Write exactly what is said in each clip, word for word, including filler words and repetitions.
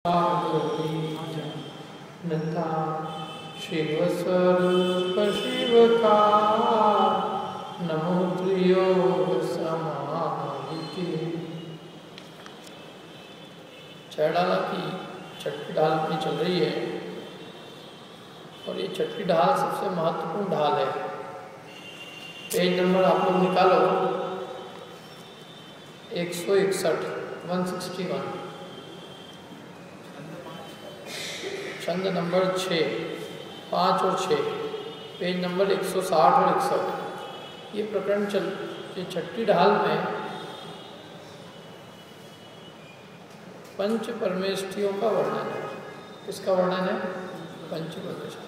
नता शिव स्वरूप शिव का नमो त्रियोग समाधि। चढ़ाला की छठी ढाल अपनी चल रही है और ये छठी ढाल सबसे महत्वपूर्ण ढाल है। पेज नंबर आप लोग निकालो एक सौ इकसठ वन सिक्सटी वन, छंद नंबर छः, पाँच और छः, पेज नंबर एक सौ साठ और इकसठ। ये प्रकरण चल ये छठी ढाल में पंच परमेष्ठियों का वर्णन है। किसका वर्णन है? पंच परमेष्ठि।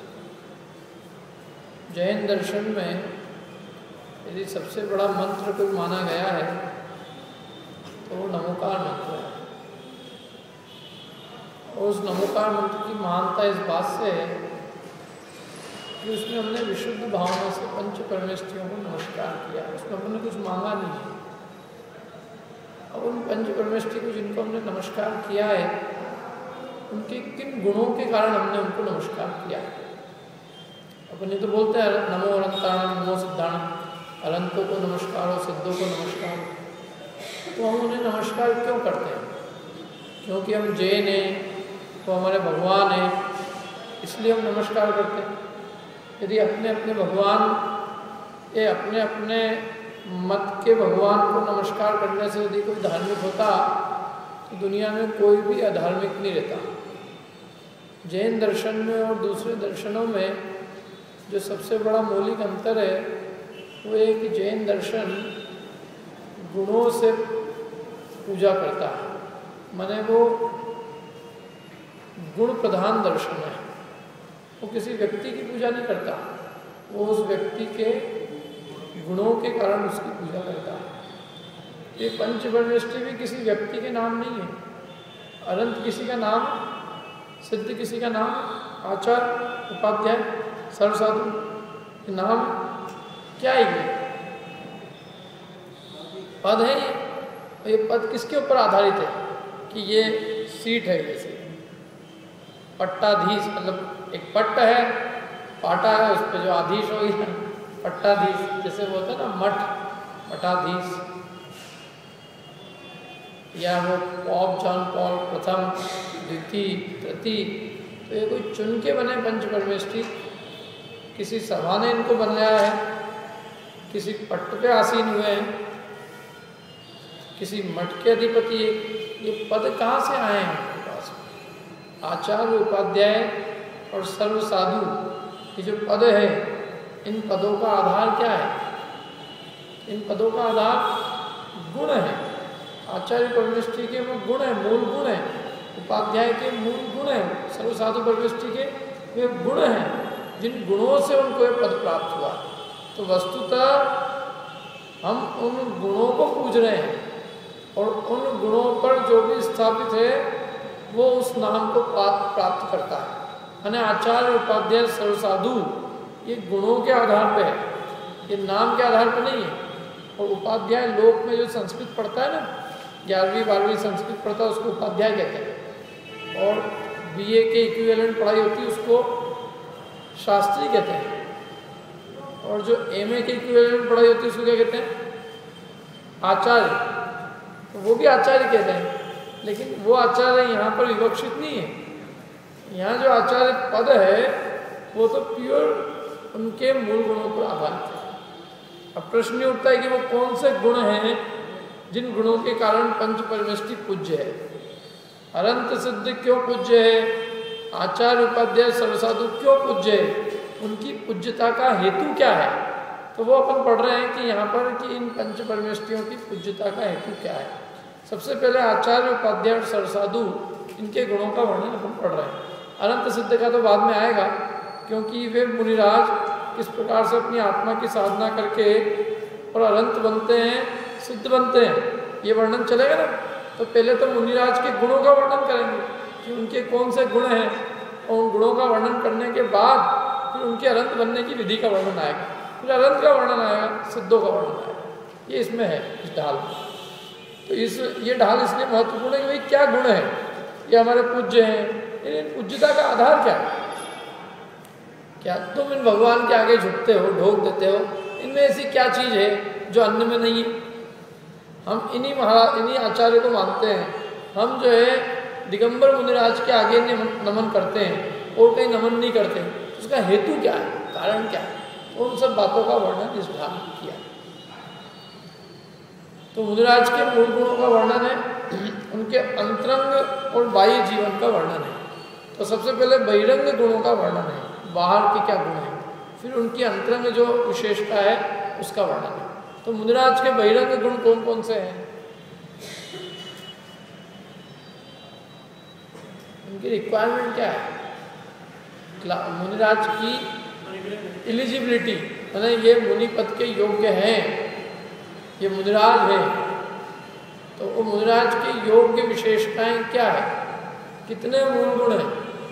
जैन दर्शन में यदि सबसे बड़ा मंत्र को माना गया है तो वो नमोकार मंत्र है। और उस नमोकार मंत्र की महानता इस बात से है कि उसमें हमने विशुद्ध भावना से पंच परमेष्ठियों को नमस्कार किया। उसमें हमने कुछ मांगा नहीं है। अब उन पंच परमेष्ठि को जिनको हमने नमस्कार किया है उनके किन गुणों के कारण हमने उनको नमस्कार किया है। अपने तो बोलते हैं नमो अनंताणम नमो सिद्धाणम, अनंतों को नमस्कार हो, सिद्धों को नमस्कार। तो हम उन्हें नमस्कार क्यों करते हैं? क्योंकि हम जैन हैं, वो हमारे भगवान हैं, इसलिए हम नमस्कार करते हैं। यदि अपने अपने भगवान ये अपने अपने मत के भगवान को नमस्कार करने से यदि कोई धार्मिक होता तो दुनिया में कोई भी अधार्मिक नहीं रहता। जैन दर्शन में और दूसरे दर्शनों में जो सबसे बड़ा मौलिक अंतर है वो है कि जैन दर्शन गुणों से पूजा करता है, माने वो गुण प्रधान दर्शन है। वो किसी व्यक्ति की पूजा नहीं करता, वो उस व्यक्ति के गुणों के कारण उसकी पूजा करता है। ये पंच परमेष्ठि भी किसी व्यक्ति के नाम नहीं है। अनंत किसी का नाम, सिद्ध किसी का नाम, आचार्य, उपाध्याय, सर्वसाधु नाम क्या है? ये पद है। ये ये पद किसके ऊपर आधारित है? कि ये सीट है, जैसे पट्टाधीश, मतलब एक पट्ट है, पाटा है, उस पर जो आधीश हो गया पट्टाधीश। जैसे बोलते हैं ना मठ, मठाधीश, या वो पॉप जॉन पॉल प्रथम, द्वितीय, तृतीय। तो ये कोई चुन के बने पंच परमेष्ठि, किसी सभा ने इनको बनाया है, किसी पट्ट पे आसीन हुए हैं, किसी मठ के अधिपति। ये पद कहाँ से आए हैं उनके पास? आचार्य, उपाध्याय और सर्व साधु, ये जो पद है, इन पदों का आधार क्या है? इन पदों का आधार गुण है। आचार्य परमेष्ठि के वो गुण है, मूल गुण है। उपाध्याय के मूल गुण है। सर्व साधु परमेष्ठि के वे गुण हैं जिन गुणों से उनको ये पद प्राप्त हुआ। तो वस्तुतः हम उन गुणों को पूज रहे हैं और उन गुणों पर जो भी स्थापित है वो उस नाम को प्राप्त करता है। यानी आचार्य, उपाध्याय, सर्वसाधु ये गुणों के आधार पे है, ये नाम के आधार पे नहीं है। और उपाध्याय लोक में जो संस्कृत पढ़ता है ना, ग्यारहवीं बारहवीं संस्कृत पढ़ता है, उसको उपाध्याय कहते हैं। और बीए के इक्विवेलेंट पढ़ाई होती है उसको शास्त्री कहते हैं। और जो एमए के इक्विवेलेंट पढ़ाई होती है उसको क्या कहते हैं? आचार्य। तो वो भी आचार्य कहते हैं, लेकिन वो आचार्य यहाँ पर विवक्षित नहीं है। यहाँ जो आचार्य पद है वो तो प्योर उनके मूल गुणों पर आधारित है। अब प्रश्न ये उठता है कि वो कौन से गुण हैं जिन गुणों के कारण पंच परमेष्ठि पूज्य है? अनंत सिद्ध क्यों पूज्य है? आचार्य, उपाध्याय, सर्वसाधु क्यों पूज्य है? उनकी पूज्यता का हेतु क्या है? तो वो अपन पढ़ रहे हैं कि यहाँ पर कि इन पंच परमेष्ठियों की पूज्यता का हेतु क्या है। सबसे पहले आचार्य, उपाध्याय और सर्वसाधु, इनके गुणों का वर्णन अपन पढ़ रहे हैं। अनंत सिद्ध का तो बाद में आएगा, क्योंकि वे मुनिराज किस प्रकार से अपनी आत्मा की साधना करके और अनंत बनते हैं, सिद्ध बनते हैं, ये वर्णन चलेगा ना। तो पहले तो मुनिराज के गुणों का वर्णन करेंगे कि उनके कौन से गुण हैं, और उन गुणों का वर्णन करने के बाद फिर उनके अनंत बनने की विधि का वर्णन आएगा, फिर अनंत का वर्णन आएगा, सिद्धों का वर्णन आएगा। ये इसमें है, इस ढाल में। तो इस ये ढाल इसलिए महत्वपूर्ण है कि भाई क्या गुण है, ये हमारे पूज्य हैं। इन पूज्यता का आधार क्या है? क्या तुम इन भगवान के आगे झुकते हो, ढोक देते हो? इनमें ऐसी क्या चीज़ है जो अन्य में नहीं है? हम इन्हीं महाराज इन्हीं आचार्य को मानते हैं। हम जो है दिगंबर मुनिराज के आगे नमन करते हैं और कहीं नमन नहीं करते। उसका हेतु क्या है, कारण क्या है? उन सब बातों का वर्णन इस भाग में किया। तो मुनिराज के मूल गुणों का वर्णन है, उनके अंतरंग और बाह्य जीवन का वर्णन है। तो सबसे पहले बहिरंग गुणों का वर्णन है, बाहर के क्या गुण हैं, फिर उनकी अंतरंग जो विशेषता है उसका वर्णन है। तो मुनिराज के बहिरंग गुण कौन कौन से हैं? उनकी रिक्वायरमेंट क्या है? मुनिराज की एलिजिबिलिटी, मतलब ये मुनि पद के योग्य हैं, ये मुनिराज है, तो वो मुनिराज के योग्य विशेषताएं क्या है? कितने मूल गुण हैं?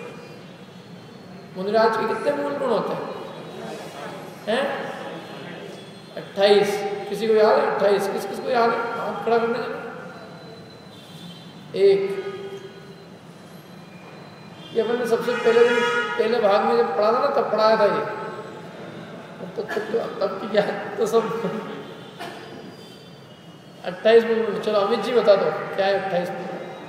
मुनिराज के कितने मूल गुण होते हैं? हैं अट्ठाईस। किसी को याद है अट्ठाईस? किस किस को याद है? हाथ खड़ा करने का। एक ये अपन ने सबसे पहले दिन पहले भाग में जब पढ़ा था ना, तब पढ़ाया था ये। तो तब तब की क्या तो सब अट्ठाईस मिनट। चलो अमित जी बता दो क्या है अट्ठाईस मिनट?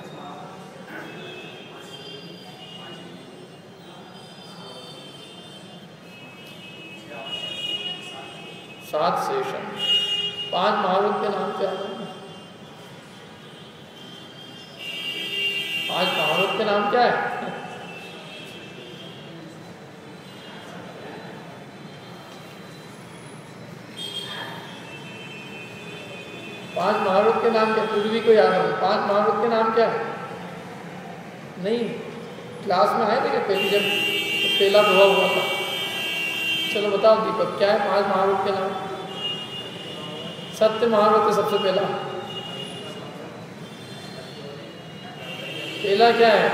सात सेशन। पांच महावीर के नाम क्या है? पांच महावीर के नाम क्या है? पांच महावीर के नाम क्या? पूर्वी को याद है। पांच महावीर के नाम क्या है? नहीं, क्लास में आए थे क्या पहले जब तो पहला धोआ हुआ था? चलो बताओ दीपक, क्या है पांच महावीर के नाम? सत्य महावीर सबसे पहला। पहला क्या है?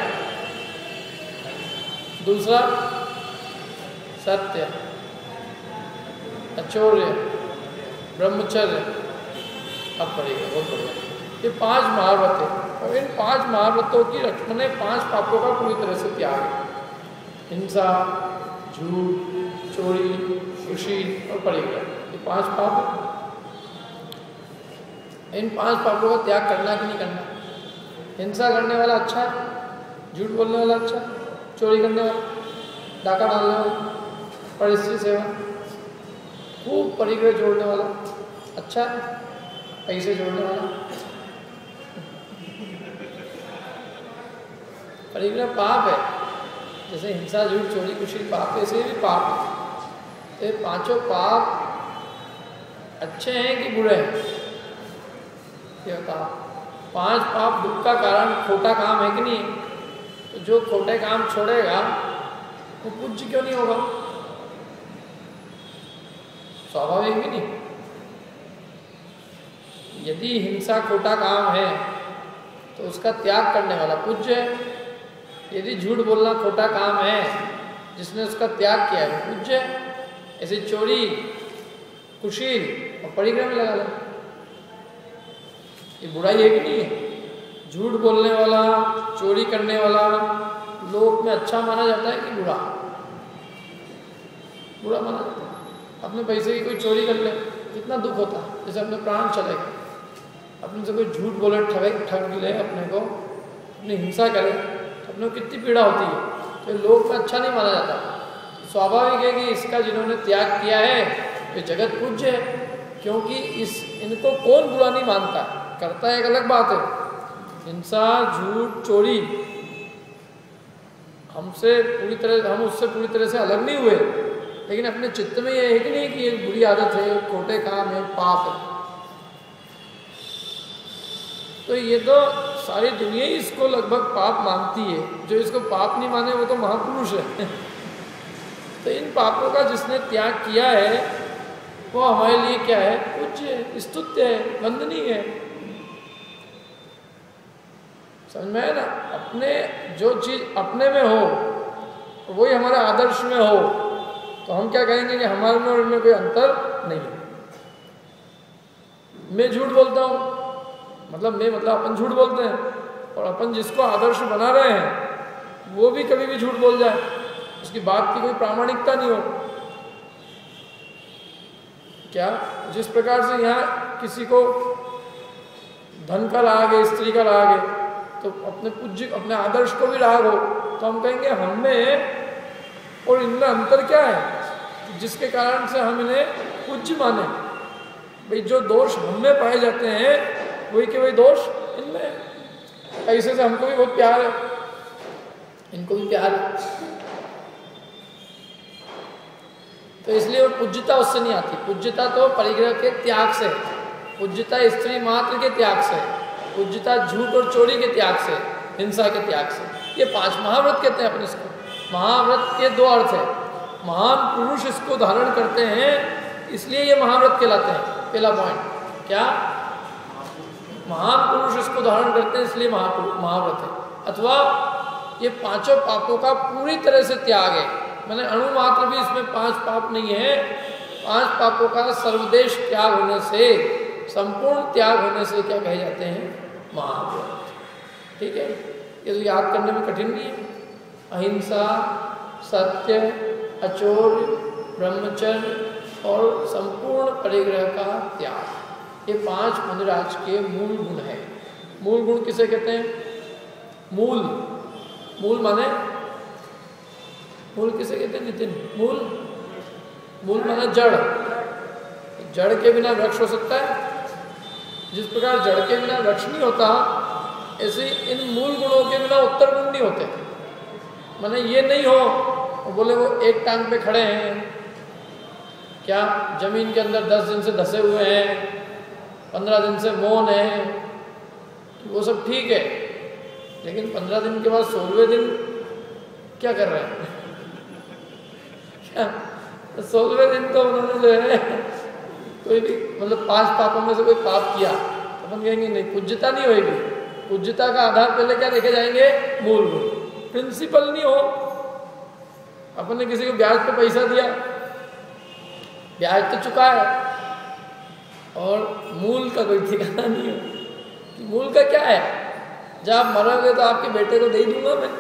दूसरा सत्य, अचौर्य, ब्रह्मचर्य। अब पड़ेगा, बहुत बढ़िया। ये पांच महाव्रत है और इन पांच महाव्रतों की रक्षण ने पांच पापों का पूरी तरह से त्याग है। हिंसा, झूठ, चोरी, कुशील और परिग्रह, ये पांच पाप है। इन पांच पापों का त्याग करना कि नहीं करना? हिंसा करने वाला अच्छा है, झूठ बोलने वाला अच्छा, चोरी करने वाला, डाका डालने वाला, परिस्थिति सेवा, खूब परिग्रह जोड़ने वाला अच्छा है, पैसे जोड़ने वाला। परिग्रह पाप है, जैसे हिंसा, झूठ, चोरी, कुशील पाप, ऐसे भी पाप है। तो ये पांचों पाप अच्छे हैं कि बुरे हैं? ये बताओ। पांच पाप दुख का कारण खोटा काम है कि नहीं? तो जो खोटे काम छोड़ेगा वो पूज्य क्यों नहीं होगा? स्वाभाविक भी नहीं। यदि हिंसा खोटा काम है तो उसका त्याग करने वाला पूज्य है। यदि झूठ बोलना खोटा काम है, जिसने उसका त्याग किया है वो पूज्य है। ऐसे चोरी, कुशील और परिग्रह में लगा लो, ये बुराई है कि नहीं है? झूठ बोलने वाला, चोरी करने वाला लोक में अच्छा माना जाता है कि बुरा? बुरा माना जाता है। अपने पैसे की कोई चोरी कर ले, कितना दुख होता है। जैसे अपने प्राण चले गए, अपने से कोई झूठ बोले, ठगे ठग ले अपने को, अपनी हिंसा करे तो अपने को कितनी पीड़ा होती है। तो लोक में अच्छा नहीं माना जाता। स्वाभाविक है कि इसका जिन्होंने त्याग किया है ये जगत पूज्य है, क्योंकि इस इनको कौन बुरा नहीं मानता। करता है एक अलग बात है, हिंसा, झूठ, चोरी हमसे पूरी तरह हम उससे पूरी तरह से अलग नहीं हुए, लेकिन अपने चित्त में ये है कि नहीं कि ये बुरी आदत है, खोटे काम है, पाप है। तो ये तो सारी दुनिया ही इसको लगभग पाप मानती है। जो इसको पाप नहीं माने वो तो महापुरुष है। तो इन पापों का जिसने त्याग किया है वो हमारे लिए क्या है? पूज्य है, स्तुत्य है, वंदनीय है। समझ में है ना? अपने जो चीज़ अपने में हो वही हमारे आदर्श में हो तो हम क्या कहेंगे कि हमारे में और इनमें कोई अंतर नहीं है। मैं झूठ बोलता हूँ, मतलब मैं मतलब अपन झूठ बोलते हैं, और अपन जिसको आदर्श बना रहे हैं वो भी कभी भी झूठ बोल जाए, उसकी बात की कोई प्रामाणिकता नहीं हो। क्या जिस प्रकार से यहाँ किसी को धन का राग है, स्त्री का राग है, तो अपने पूज्य अपने आदर्श को भी राग हो तो हम कहेंगे हम में और इनमें अंतर क्या है जिसके कारण से हम इन्हें पूज्य माने। भाई जो दोष हम में पाए जाते हैं वही के वही दोष इनमें। ऐसे से हमको भी बहुत प्यार है, इनको भी प्यार है, तो इसलिए वो पूज्यता उससे नहीं आती। पूज्यता तो परिग्रह के त्याग से, पूज्यता स्त्री मात्र के त्याग से, पूज्यता झूठ और चोरी के त्याग से, हिंसा के त्याग से। ये पांच महाव्रत कहते हैं अपने इसको। महाव्रत के दो अर्थ है, महान पुरुष इसको धारण करते हैं इसलिए ये महाव्रत कहलाते हैं। पहला पॉइंट क्या, महान पुरुष इसको धारण करते हैं इसलिए महाव्रत है। अथवा ये पांचों पापों का पूरी तरह से त्याग है, मैंने अणु मात्र भी इसमें पांच पाप नहीं है, पांच पापों का सर्वदेश त्याग होने से, संपूर्ण त्याग होने से क्या कहे जाते हैं, महाव्रत। ठीक है, ये तो याद करने में कठिन नहीं है। अहिंसा, सत्य, अचोर्य, ब्रह्मचर्य और संपूर्ण परिग्रह का त्याग, ये पांच मुनिराज के मूल गुण है। मूल गुण किसे कहते हैं? मूल, मूल माने मूल किसे कहते हैं नितिन? मूल, मूल माना जड़। जड़ के बिना वृक्ष हो सकता है? जिस प्रकार जड़ के बिना वृक्ष नहीं होता, ऐसे इन मूल गुणों के बिना उत्तर गुण नहीं होते। माने ये नहीं हो वो बोले वो एक टांग पे खड़े हैं, क्या जमीन के अंदर दस दिन से धसे हुए हैं, पंद्रह दिन से मौन है, तो वो सब ठीक है, लेकिन पंद्रह दिन के बाद सोलहवें दिन क्या कर रहे हैं? क्या सोलहवें दिन तो उन्होंने जो है कोई भी मतलब पांच पापों में से कोई पाप किया, अपन कहेंगे नहीं, पूज्यता नहीं होगी। पूज्यता का आधार पहले क्या देखे जाएंगे? मूल गुण। प्रिंसिपल नहीं हो, अपन ने किसी को ब्याज पे पैसा दिया, ब्याज तो चुका है और मूल का कोई ठिकाना नहीं हो कि मूल का क्या है। जब आप मरोगे तो आपके बेटे को दे दूंगा मैं,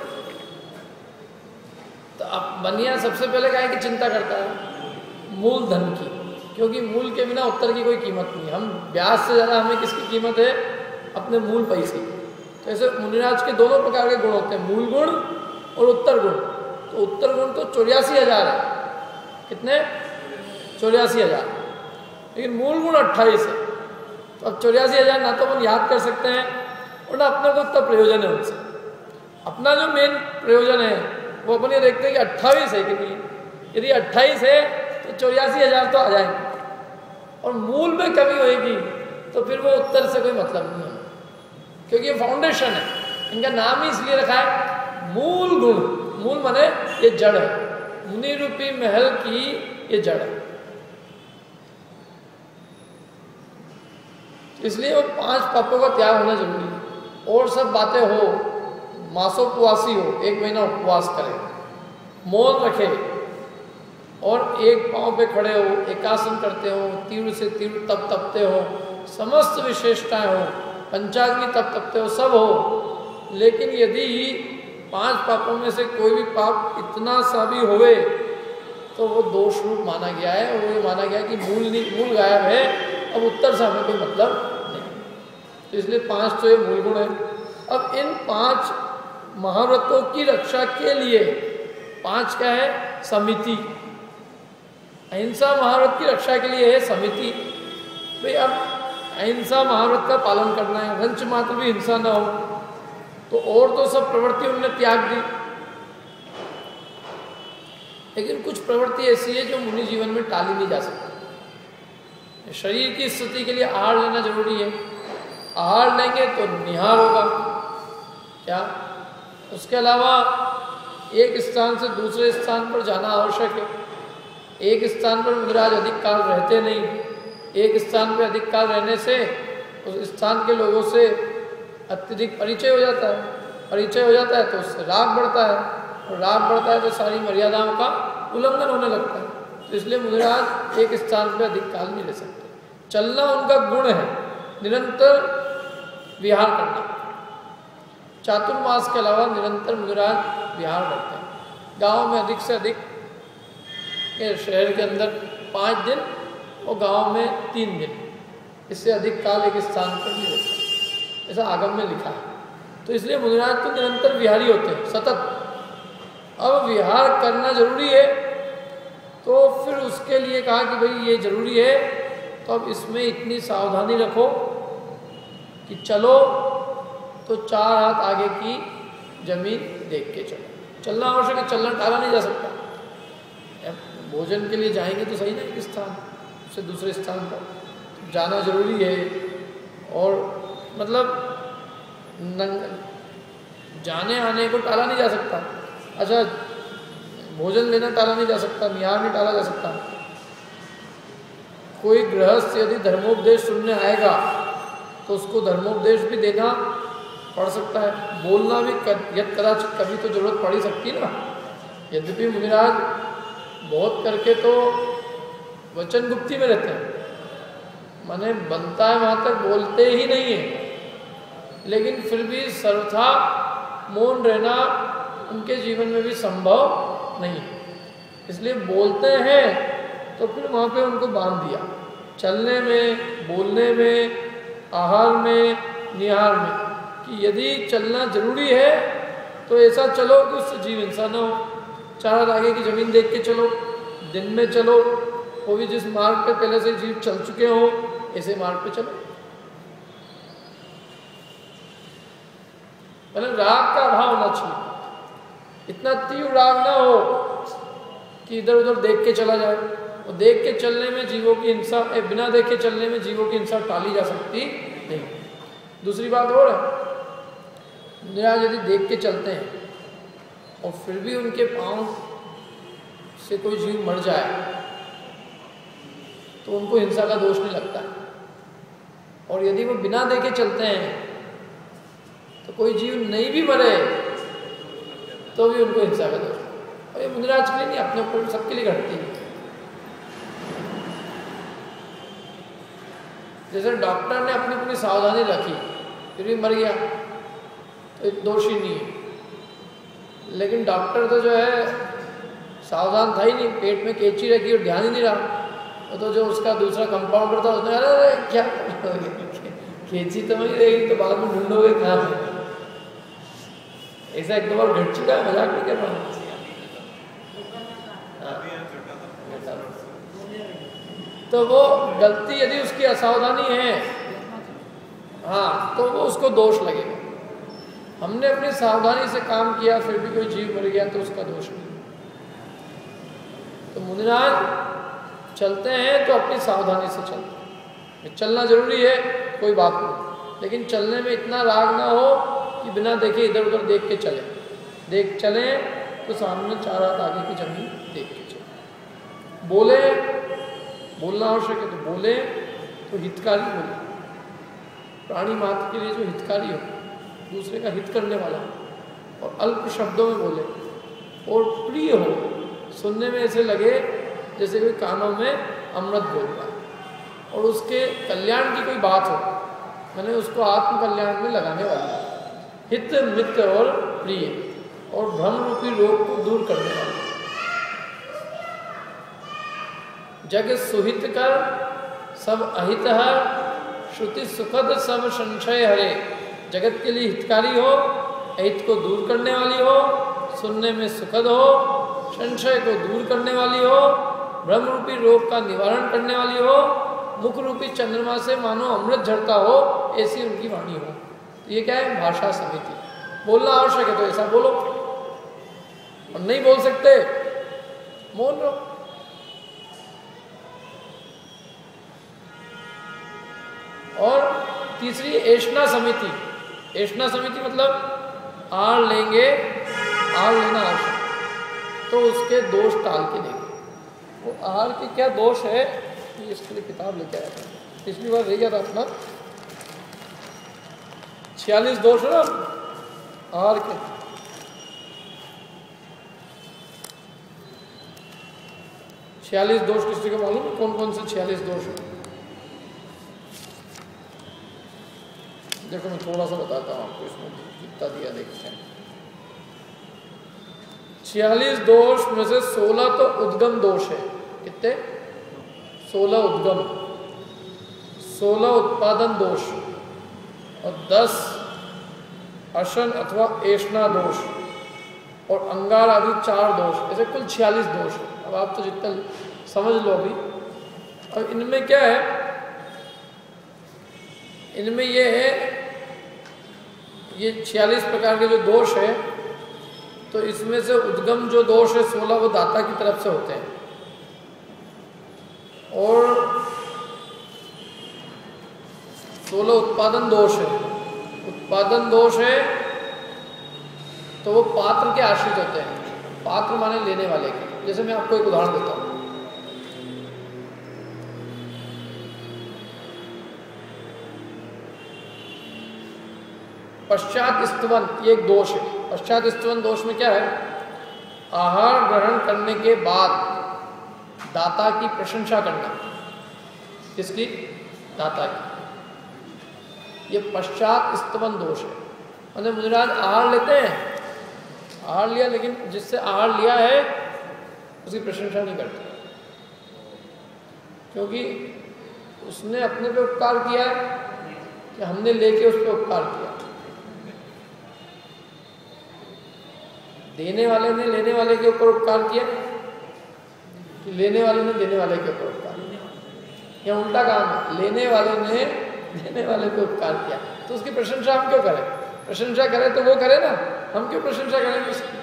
तो आप बनिया सबसे पहले काहे की चिंता करता है? मूल धन की, क्योंकि मूल के बिना उत्तर की कोई कीमत नहीं। हम ब्याज से ज़्यादा हमें किसकी कीमत है? अपने मूल पैसे। तो ऐसे मुनिराज के दोनों प्रकार के गुण होते हैं, मूल गुण और उत्तर गुण। तो उत्तर गुण तो चौरासी हजार है। कितने? चौरासी हजार, लेकिन मूल गुण अट्ठाईस है। तो अब चौरासी हजार ना तो अपन याद कर सकते हैं और ना अपने को उतना प्रयोजन है उनसे। अपना जो मेन प्रयोजन है वो अपन ये देखते हैं कि अट्ठाईस है कि नहीं। यदि अट्ठाईस है तो चौरासी हजार तो आ जाएंगे, और मूल में कमी होगी तो फिर वो उत्तर से कोई मतलब नहीं है, क्योंकि ये फाउंडेशन है। इनका नाम ही इसलिए रखा है मूल गुण। मूल माने ये जड़ है, मुनि रूपी महल की ये जड़ है। इसलिए वो पांच पापों का त्याग होना जरूरी है। और सब बातें हो, मासोपवासी हो, एक महीना उपवास करे, मौन रखे और एक पांव पे खड़े हो, एकासन करते हो, तीव्र से तीव्र तप तपते हो, समस्त विशेषताएं हो, पंचाग्नि तप तपते हो, सब हो, लेकिन यदि पांच पापों में से कोई भी पाप इतना सा भी होवे तो वो दोष रूप माना गया है। और ये माना गया कि मूल नहीं, मूल गायब है, अब उत्तर से हमें कोई मतलब नहीं। तो इसलिए पांच तो ये मूल गुण है। अब इन पांच महाव्रतों की रक्षा के लिए पांच क्या है? समिति। अहिंसा महाव्रत की रक्षा के लिए है समिति। भाई अब अहिंसा महाव्रत का पालन करना है, रंच मात्र भी हिंसा ना हो, तो और तो सब प्रवृत्ति उन्होंने त्याग दी। लेकिन कुछ प्रवृत्ति ऐसी है जो मुनि जीवन में टाली नहीं जा सकती। शरीर की स्थिति के लिए आहार लेना जरूरी है, आहार लेंगे तो निहार होगा। क्या? उसके अलावा एक स्थान से दूसरे स्थान पर जाना आवश्यक है। एक स्थान पर मुनिराज अधिक काल रहते नहीं, एक स्थान पर अधिक काल रहने से उस स्थान के लोगों से अत्यधिक परिचय हो जाता है, परिचय हो जाता है तो उससे राग बढ़ता है, और राग बढ़ता है तो सारी मर्यादाओं का उल्लंघन होने लगता है। तो इसलिए मुनिराज एक स्थान पर अधिक काल नहीं रह सकते। चलना उनका गुण है, निरंतर विहार करना। चातुर्मास के अलावा निरंतर मुनिराज विहार करते हैं। गांव में अधिक से अधिक, शहर के अंदर पाँच दिन और गांव में तीन दिन, इससे अधिक काल एक स्थान पर नहीं रहता, ऐसा आगम में लिखा है। तो इसलिए मुनिराज तो निरंतर विहारी होते हैं, सतत। अब विहार करना जरूरी है, तो फिर उसके लिए कहा कि भाई ये जरूरी है, तो अब इसमें इतनी सावधानी रखो कि चलो तो चार हाथ आगे की जमीन देख के चलो। चलना आवश्यक है, चलना टाला नहीं जा सकता। भोजन के लिए जाएंगे तो सही ना एक स्थान से दूसरे स्थान पर जाना जरूरी है, और मतलब जाने आने को टाला नहीं जा सकता। अच्छा, भोजन लेना टाला नहीं जा सकता, निहार नहीं टाला जा सकता। कोई गृहस्थ यदि धर्मोपदेश सुनने आएगा तो उसको धर्मोपदेश भी देना पड़ सकता है, बोलना भी यद कदाचित कभी तो जरूरत पड़ ही सकती है ना। यद्यपि मुनिराज बहुत करके तो वचन गुप्ती में रहते हैं, माने बनता है वहाँ तक बोलते ही नहीं है, लेकिन फिर भी सर्वथा मौन रहना उनके जीवन में भी संभव नहीं है। इसलिए बोलते हैं तो फिर वहाँ पे उनको बांध दिया, चलने में, बोलने में, आहार में, निहार में, कि यदि चलना जरूरी है तो ऐसा चलो कि उससे जीव हिंसा न हो। चार आगे की जमीन देख के चलो, दिन में चलो, वो भी जिस मार्ग पे पहले से जीव चल चुके हो ऐसे मार्ग पे चलो। मतलब राग का अभाव होना चाहिए, इतना तीव्र राग ना हो कि इधर उधर देख के चला जाए। और देख के चलने में जीवों की हिंसा, बिना देख के चलने में जीवों की हिंसा टाली जा सकती नहीं। दूसरी बात और है, मुनिराज यदि देख के चलते हैं और फिर भी उनके पांव से कोई जीव मर जाए तो उनको हिंसा का दोष नहीं लगता। और यदि वो बिना देखे चलते हैं तो कोई जीव नहीं भी मरे तो भी उनको हिंसा का दोष। और ये मुनिराज के लिए नहीं, अपने ऊपर सबके लिए घटती है। जैसे डॉक्टर ने अपनी पूरी सावधानी रखी फिर भी मर गया तो दोषी नहीं है, लेकिन डॉक्टर तो जो है सावधान था ही नहीं, पेट में कैंची रखी और ध्यान ही नहीं रहा। तो जो उसका दूसरा कंपाउंडर था उसने अरे अरे क्या कैंची तो नहीं रहेगी तो बाद में ढूंढोगे कहाँ पे। ऐसा एक दो बार घट चुका है, मजाक नहीं कर रहा हूँ। तो वो गलती यदि उसकी असावधानी है, हाँ, तो वो उसको दोष लगेगा। हमने अपनी सावधानी से काम किया फिर भी कोई जीव मर गया तो उसका दोष नहीं। तो मुनिराज चलते हैं तो अपनी सावधानी से चलते हैं। चलना जरूरी है, कोई बात नहीं, लेकिन चलने में इतना राग ना हो कि बिना देखे इधर उधर देख के चले। देख चले तो सामने चार हाथ आगे की जमीन देख के चले। बोले, बोलना आवश्यक है तो बोले तो हितकारी बोले। प्राणी मात्र के लिए जो हितकारी हो, दूसरे का हित करने वाला, और अल्प शब्दों में बोले और प्रिय हो, सुनने में ऐसे लगे जैसे कोई कानों में अमृत बोल रहा है, और उसके कल्याण की कोई बात हो, मैंने उसको आत्म कल्याण में लगाने वाला, हित मित्र और प्रिय, और भ्रम रूपी रोग को दूर करने वाला। जग सुहित कर सब अहित हर, श्रुति सुखद सब संशय हरे। जगत के लिए हितकारी हो, अहित को दूर करने वाली हो, सुनने में सुखद हो, संशय को दूर करने वाली हो, ब्रह्म रूपी रोग का निवारण करने वाली हो, मुख रूपी चंद्रमा से मानो अमृत झरता हो, ऐसी उनकी वाणी हो। तो ये क्या है? भाषा समिति। बोलना आवश्यक है तो ऐसा बोलो, और नहीं बोल सकते मौन रहो। और तीसरी ऐष्णा समिति। ऐष्णा समिति मतलब आड़ लेंगे, आड़ लेना आवश्यक, तो उसके दोष टाल के देंगे। वो आहार के क्या दोष है, इसके लिए किताब लेके आया था, पिछली बार रह गया था अपना। छियालीस दोष है ना आहार के। छियालीस दोष किसी को मालूम है कौन कौन से छियालीस दोष है? देखो मैं थोड़ा सा बताता हूँ आपको, इसमें कितना दिया देखते हैं। छियालीस दोष में से सोलह तो उद्गम दोष है। कितने? सोलह उद्गम, सोलह उत्पादन दोष और दस अशन अथवा ऐष्णा दोष और अंगार आदि चार दोष, ऐसे कुल छियालीस दोष। अब आप तो जितना समझ लो अभी। अब इनमें क्या है, इनमें ये है, ये छियालीस प्रकार के जो दोष है, तो इसमें से उद्गम जो दोष है सोलह, वो दाता की तरफ से होते हैं। और सोलह उत्पादन दोष है। उत्पादन दोष है तो वो पात्र के आश्रित होते हैं। पात्र माने लेने वाले के। जैसे मैं आपको एक उदाहरण देता हूँ। पश्चात स्तवन, ये एक दोष है। पश्चात स्तवन दोष में क्या है? आहार ग्रहण करने के बाद दाता की प्रशंसा करना। किसकी? दाता की। ये पश्चात स्तवन दोष है। मतलब मुनिराज आहार लेते हैं, आहार लिया, लेकिन जिससे आहार लिया है उसकी प्रशंसा नहीं करते, क्योंकि उसने अपने पे उपकार किया है कि हमने लेके उस पर उपकार किया। देने वाले ने लेने वाले के ऊपर उपकार किया कि लेने वाले ने देने वाले के ऊपर उपकार किया, या उल्टा काम है, लेने वाले ने देने वाले को उपकार किया, तो उसकी प्रशंसा हम क्यों करें? प्रशंसा करें तो वो करे ना, हम क्यों प्रशंसा करेंगे उसकी?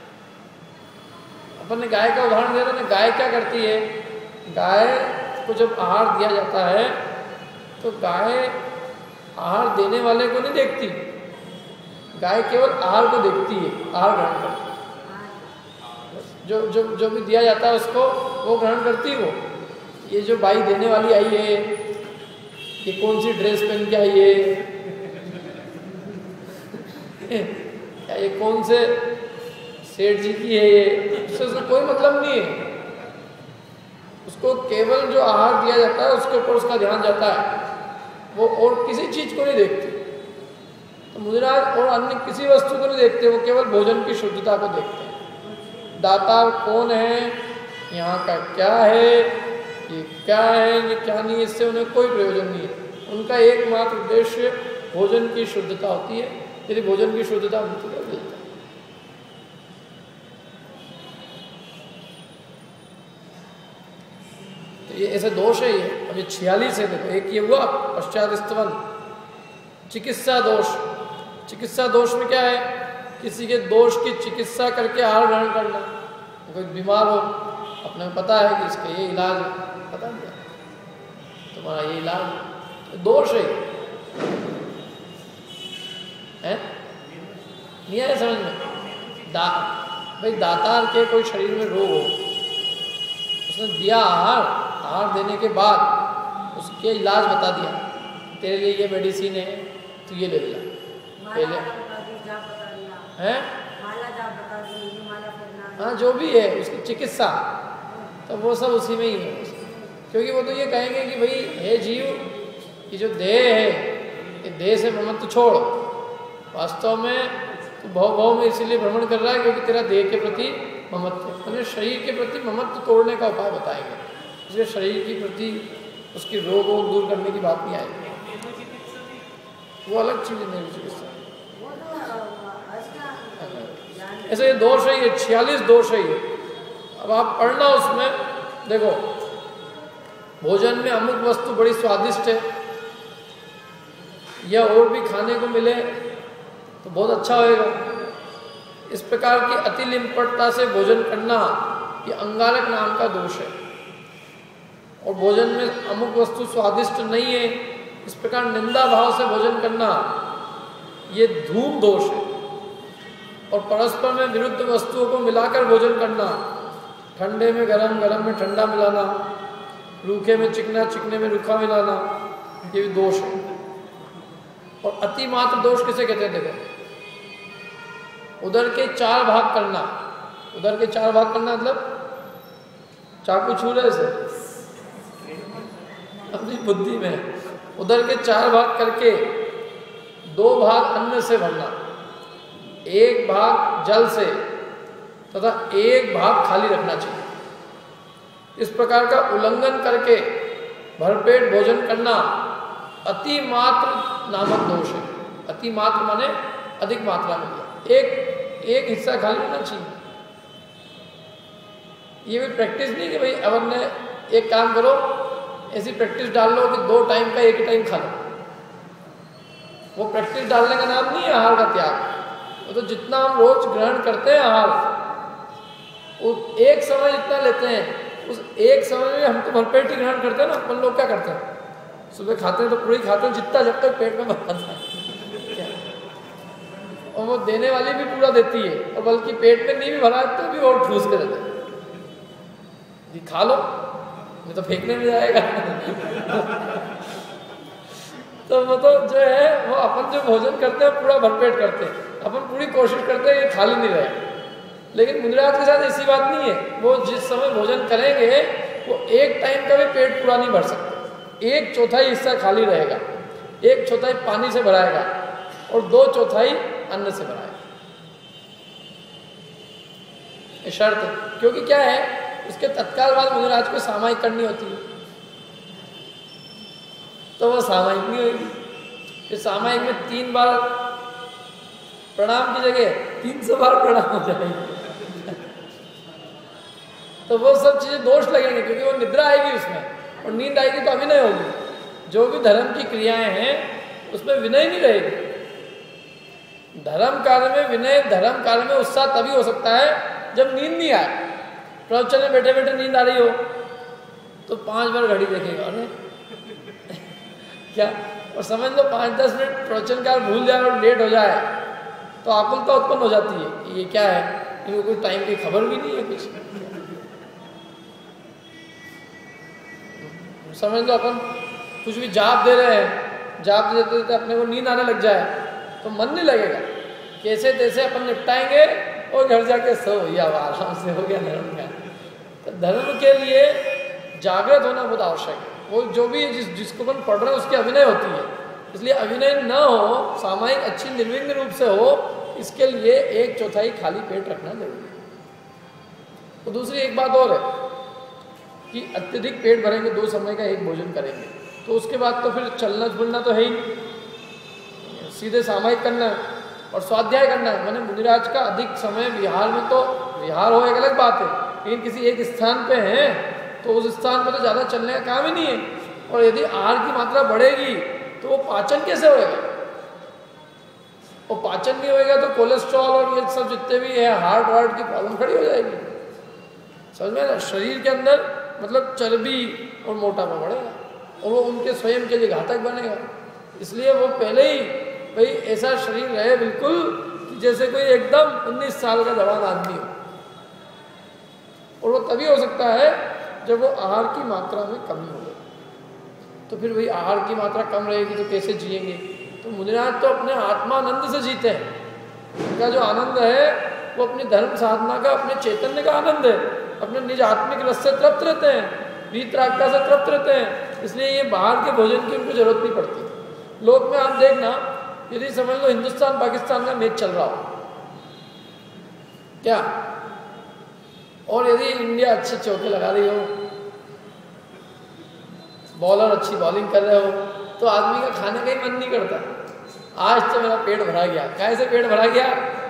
अपन ने गाय का उदाहरण दिया था ना। गाय क्या करती है? गाय को जब आहार दिया जाता है तो गाय आहार देने वाले को नहीं देखती, गाय केवल आहार को देखती है, आहार ग्रहण करती है। जो जो जो भी दिया जाता है उसको वो ग्रहण करती है। वो ये जो बाई देने वाली आई है, ये कौन सी ड्रेस पहन के आई है, या ये कौन से सेठ जी की है, ये उससे उसको कोई मतलब नहीं है। उसको केवल जो आहार दिया जाता है उसके ऊपर उसका ध्यान जाता है, वो और किसी चीज को नहीं देखती। तो मुनिराज और अन्य किसी वस्तु को नहीं देखते, वो केवल भोजन की शुद्धता को देखते हैं। दाता कौन है, यहाँ का क्या है, ये क्या है, ये क्या नहीं, इससे उन्हें कोई प्रयोजन नहीं है। उनका एकमात्र उद्देश्य भोजन की शुद्धता होती है। यदि भोजन की शुद्धता होती है मिलता है। तो ये ऐसे दोष है। ये अब ये छियालीस है। देखो, एक ये हुआ पश्चात स्तवन। चिकित्सा दोष। चिकित्सा दोष में क्या है? किसी के दोष की चिकित्सा करके आहार ग्रहण करना। कोई बीमार हो, अपने को पता है कि इसका ये इलाज है, पता नहीं तुम्हारा ये इलाज, दोष है, है? नहीं आया समझ में? दा भाई दातार के कोई शरीर में रोग हो, उसने दिया आहार, आहार देने के बाद उसके इलाज बता दिया, तेरे लिए ये मेडिसिन है, तू ये ले लिया पहले, हैं? हाँ, जो भी है उसकी चिकित्सा, तो वो सब उसी में ही है। क्योंकि वो तो ये कहेंगे कि भाई हे जीव, ये जो देह है, ये देह से ममत्व छोड़। वास्तव में तो भव भव में इसीलिए भ्रमण कर रहा है क्योंकि तेरा देह के प्रति ममत्व है। उन्हें शरीर के प्रति ममत्व तोड़ने का उपाय बताएंगे, इसलिए शरीर के प्रति उसकी रोग वोग दूर करने की बात नहीं आएगी, वो अलग चीज़ है चिकित्सा। ऐसे ये दोष है, ये छियालीस दोष है ये। अब आप पढ़ना उसमें, देखो भोजन में अमुक वस्तु बड़ी स्वादिष्ट है, या और भी खाने को मिले तो बहुत अच्छा होएगा। इस प्रकार की अति लिम्पटता से भोजन करना ये अंगारक नाम का दोष है। और भोजन में अमुक वस्तु स्वादिष्ट नहीं है, इस प्रकार निंदा भाव से भोजन करना ये धूम दोष है। और परस्पर में विरुद्ध वस्तुओं को मिलाकर भोजन करना, ठंडे में गरम, गरम में ठंडा मिलाना, रूखे में चिकना, चिकने में रूखा मिलाना, ये भी दोष है। और अतिमात्र दोष किसे कहते हैं? देखो, उदर के चार भाग करना। उदर के चार भाग करना मतलब चाकू छू रहे से अपनी बुद्धि में, उदर के चार भाग करके दो भाग अन्न से भरना, एक भाग जल से तथा एक भाग खाली रखना चाहिए। इस प्रकार का उल्लंघन करके भरपेट भोजन करना अति मात्र नामक दोष है। अति मात्र माने अधिक मात्रा में लिया, एक एक हिस्सा खाली रहना चाहिए। ये भी प्रैक्टिस नहीं कि भाई अब ने एक काम करो, ऐसी प्रैक्टिस डाल लो कि दो टाइम का एक टाइम खा लो। वो प्रैक्टिस डालने का नाम नहीं है आहार का त्याग। वो तो जितना हम रोज ग्रहण करते हैं आहार, वो एक समय जितना लेते हैं उस एक समय में हम तो भरपेट ही ग्रहण करते हैं ना। अपन लोग क्या करते हैं, सुबह खाते हैं तो पूरी खाते हैं जितना जब तक पेट में भरता है, और वो देने वाली भी पूरा देती है, और बल्कि पेट में नहीं भी भरा तो भी और ठूस के देते हैं जी, खा लो नहीं तो फेंकने में जाएगा। तो वो तो जो है वो अपन जो भोजन करते हैं पूरा भरपेट करते हैं, अपन पूरी कोशिश करते हैं कि खाली नहीं रहे। लेकिन मुनिराज के साथ ऐसी बात नहीं है। वो जिस समय भोजन करेंगे वो एक टाइम का भी पेट पूरा नहीं भर सकते। एक चौथाई हिस्सा खाली रहेगा, एक चौथाई पानी से भराएगा और दो चौथाई अन्न से भराएगा। ये शर्त है, क्योंकि क्या है उसके तत्काल बाद मुनिराज को सामायिक करनी होती है, तो वो सामायिक नहीं होगी। फिर सामायिक में तीन बार प्रणाम की जगह तीन सौ बार प्रणाम हो जाएगी। तो वो सब चीजें दोष लगेंगे, क्योंकि वो निद्रा आएगी उसमें, और नींद आएगी तो अभिनय होगी। जो भी धर्म की क्रियाएं हैं उसमें विनय नहीं रहेगी। धर्म कार्य में विनय, धर्म कार्य में उत्साह तभी हो सकता है जब नींद नहीं आए। प्रवचन में बैठे बैठे नींद आ रही हो तो पांच बार घड़ी देखेगा, अरे क्या, और समझ लो पाँच दस मिनट प्रवचन काल भूल जाए और लेट हो जाए तो आकुलता उत्पन्न हो जाती है कि ये क्या है, इनको कोई टाइम की खबर भी नहीं है कुछ। समझ लो अपन कुछ भी जाप दे रहे हैं, जाप देते देते अपने को नींद आने लग जाए तो मन नहीं लगेगा। कैसे तैसे अपन निपटाएंगे और घर जाके सो या आराम से हो गया धर्म का। तो धर्म के लिए जागृत होना बहुत आवश्यक है। वो जो भी जिस जिसको अपन पढ़ रहे हैं उसकी अभिनय होती है, इसलिए अभिनय न हो, सामायिक अच्छी निर्विघ्न रूप से हो, इसके लिए एक चौथाई खाली पेट रखना जरूरी है। तो दूसरी एक बात और है कि अत्यधिक पेट भरेंगे, दो समय का एक भोजन करेंगे तो उसके बाद तो फिर चलना फिरना तो है ही, सीधे सामायिक करना है और स्वाध्याय करना है। मैंने मुनिराज का अधिक समय विहार में, तो विहार हो एक अलग बात है, लेकिन किसी एक स्थान पे हैं तो उस स्थान पे तो ज़्यादा चलने का काम ही नहीं है। और यदि आहार की मात्रा बढ़ेगी तो वो पाचन कैसे होएगा, और पाचन नहीं होएगा तो कोलेस्ट्रॉल और ये सब जितने भी है हार्ट वार्ट की प्रॉब्लम खड़ी हो जाएगी। समझ में ना, शरीर के अंदर मतलब चर्बी और मोटापा बढ़ेगा और वो उनके स्वयं के लिए घातक बनेगा। इसलिए वो पहले ही भाई ऐसा शरीर रहे बिल्कुल कि जैसे कोई एकदम उन्नीस साल का जवान आदमी हो, और वो तभी हो सकता है जब वो आहार की मात्रा में कमी हो। तो फिर वही आहार की मात्रा कम रहेगी तो कैसे जिएंगे। तो मुनिराज तो अपने आत्मानंद से जीते हैं। उनका जो आनंद है वो अपनी धर्म साधना का, अपने चैतन्य का आनंद है, अपने निज आत्मिक रस से तृप्त रहते हैं, वीतरागता से तृप्त रहते हैं। इसलिए ये बाहर के भोजन की उनको जरूरत नहीं पड़ती। लोक में आप देखना, यदि समझ लो हिंदुस्तान पाकिस्तान का मैच चल रहा हो क्या, और यदि इंडिया अच्छे चौके लगा रही हो, बॉलर अच्छी बॉलिंग कर रहे हो, तो आदमी का खाने का ही मन नहीं करता। आज तो मेरा पेट भरा गया, कैसे पेट भरा गया,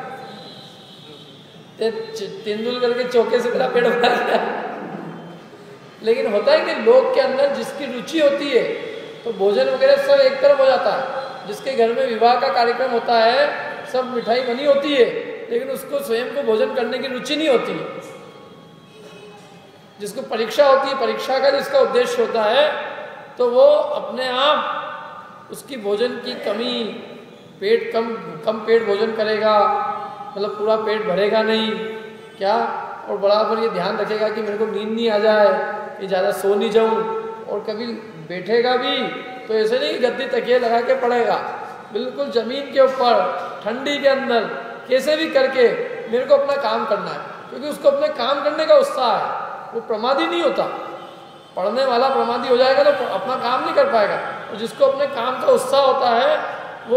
तेंदुलकर के चौके से मेरा पेट भरा गया। लेकिन होता है कि लोग के अंदर जिसकी रुचि होती है तो भोजन वगैरह सब एक तरफ हो जाता है। जिसके घर में विवाह का कार्यक्रम होता है, सब मिठाई बनी होती है, लेकिन उसको स्वयं को भोजन करने की रुचि नहीं होती है। जिसको परीक्षा होती है, परीक्षा का जिसका उद्देश्य होता है, तो वो अपने आप उसकी भोजन की कमी, पेट कम कम पेट भोजन करेगा, मतलब पूरा पेट भरेगा नहीं क्या, और बराबर ये ध्यान रखेगा कि मेरे को नींद नहीं आ जाए, कि ज़्यादा सो नहीं जाऊं। और कभी बैठेगा भी तो ऐसे नहीं गद्दी तकिए लगा के पड़ेगा, बिल्कुल ज़मीन के ऊपर ठंडी के अंदर कैसे भी करके मेरे को अपना काम करना है, क्योंकि उसको अपने काम करने का उत्साह है। वो प्रमादी नहीं होता। पढ़ने वाला प्रमादी हो जाएगा तो अपना काम नहीं कर पाएगा, और जिसको अपने काम का उत्साह होता है वो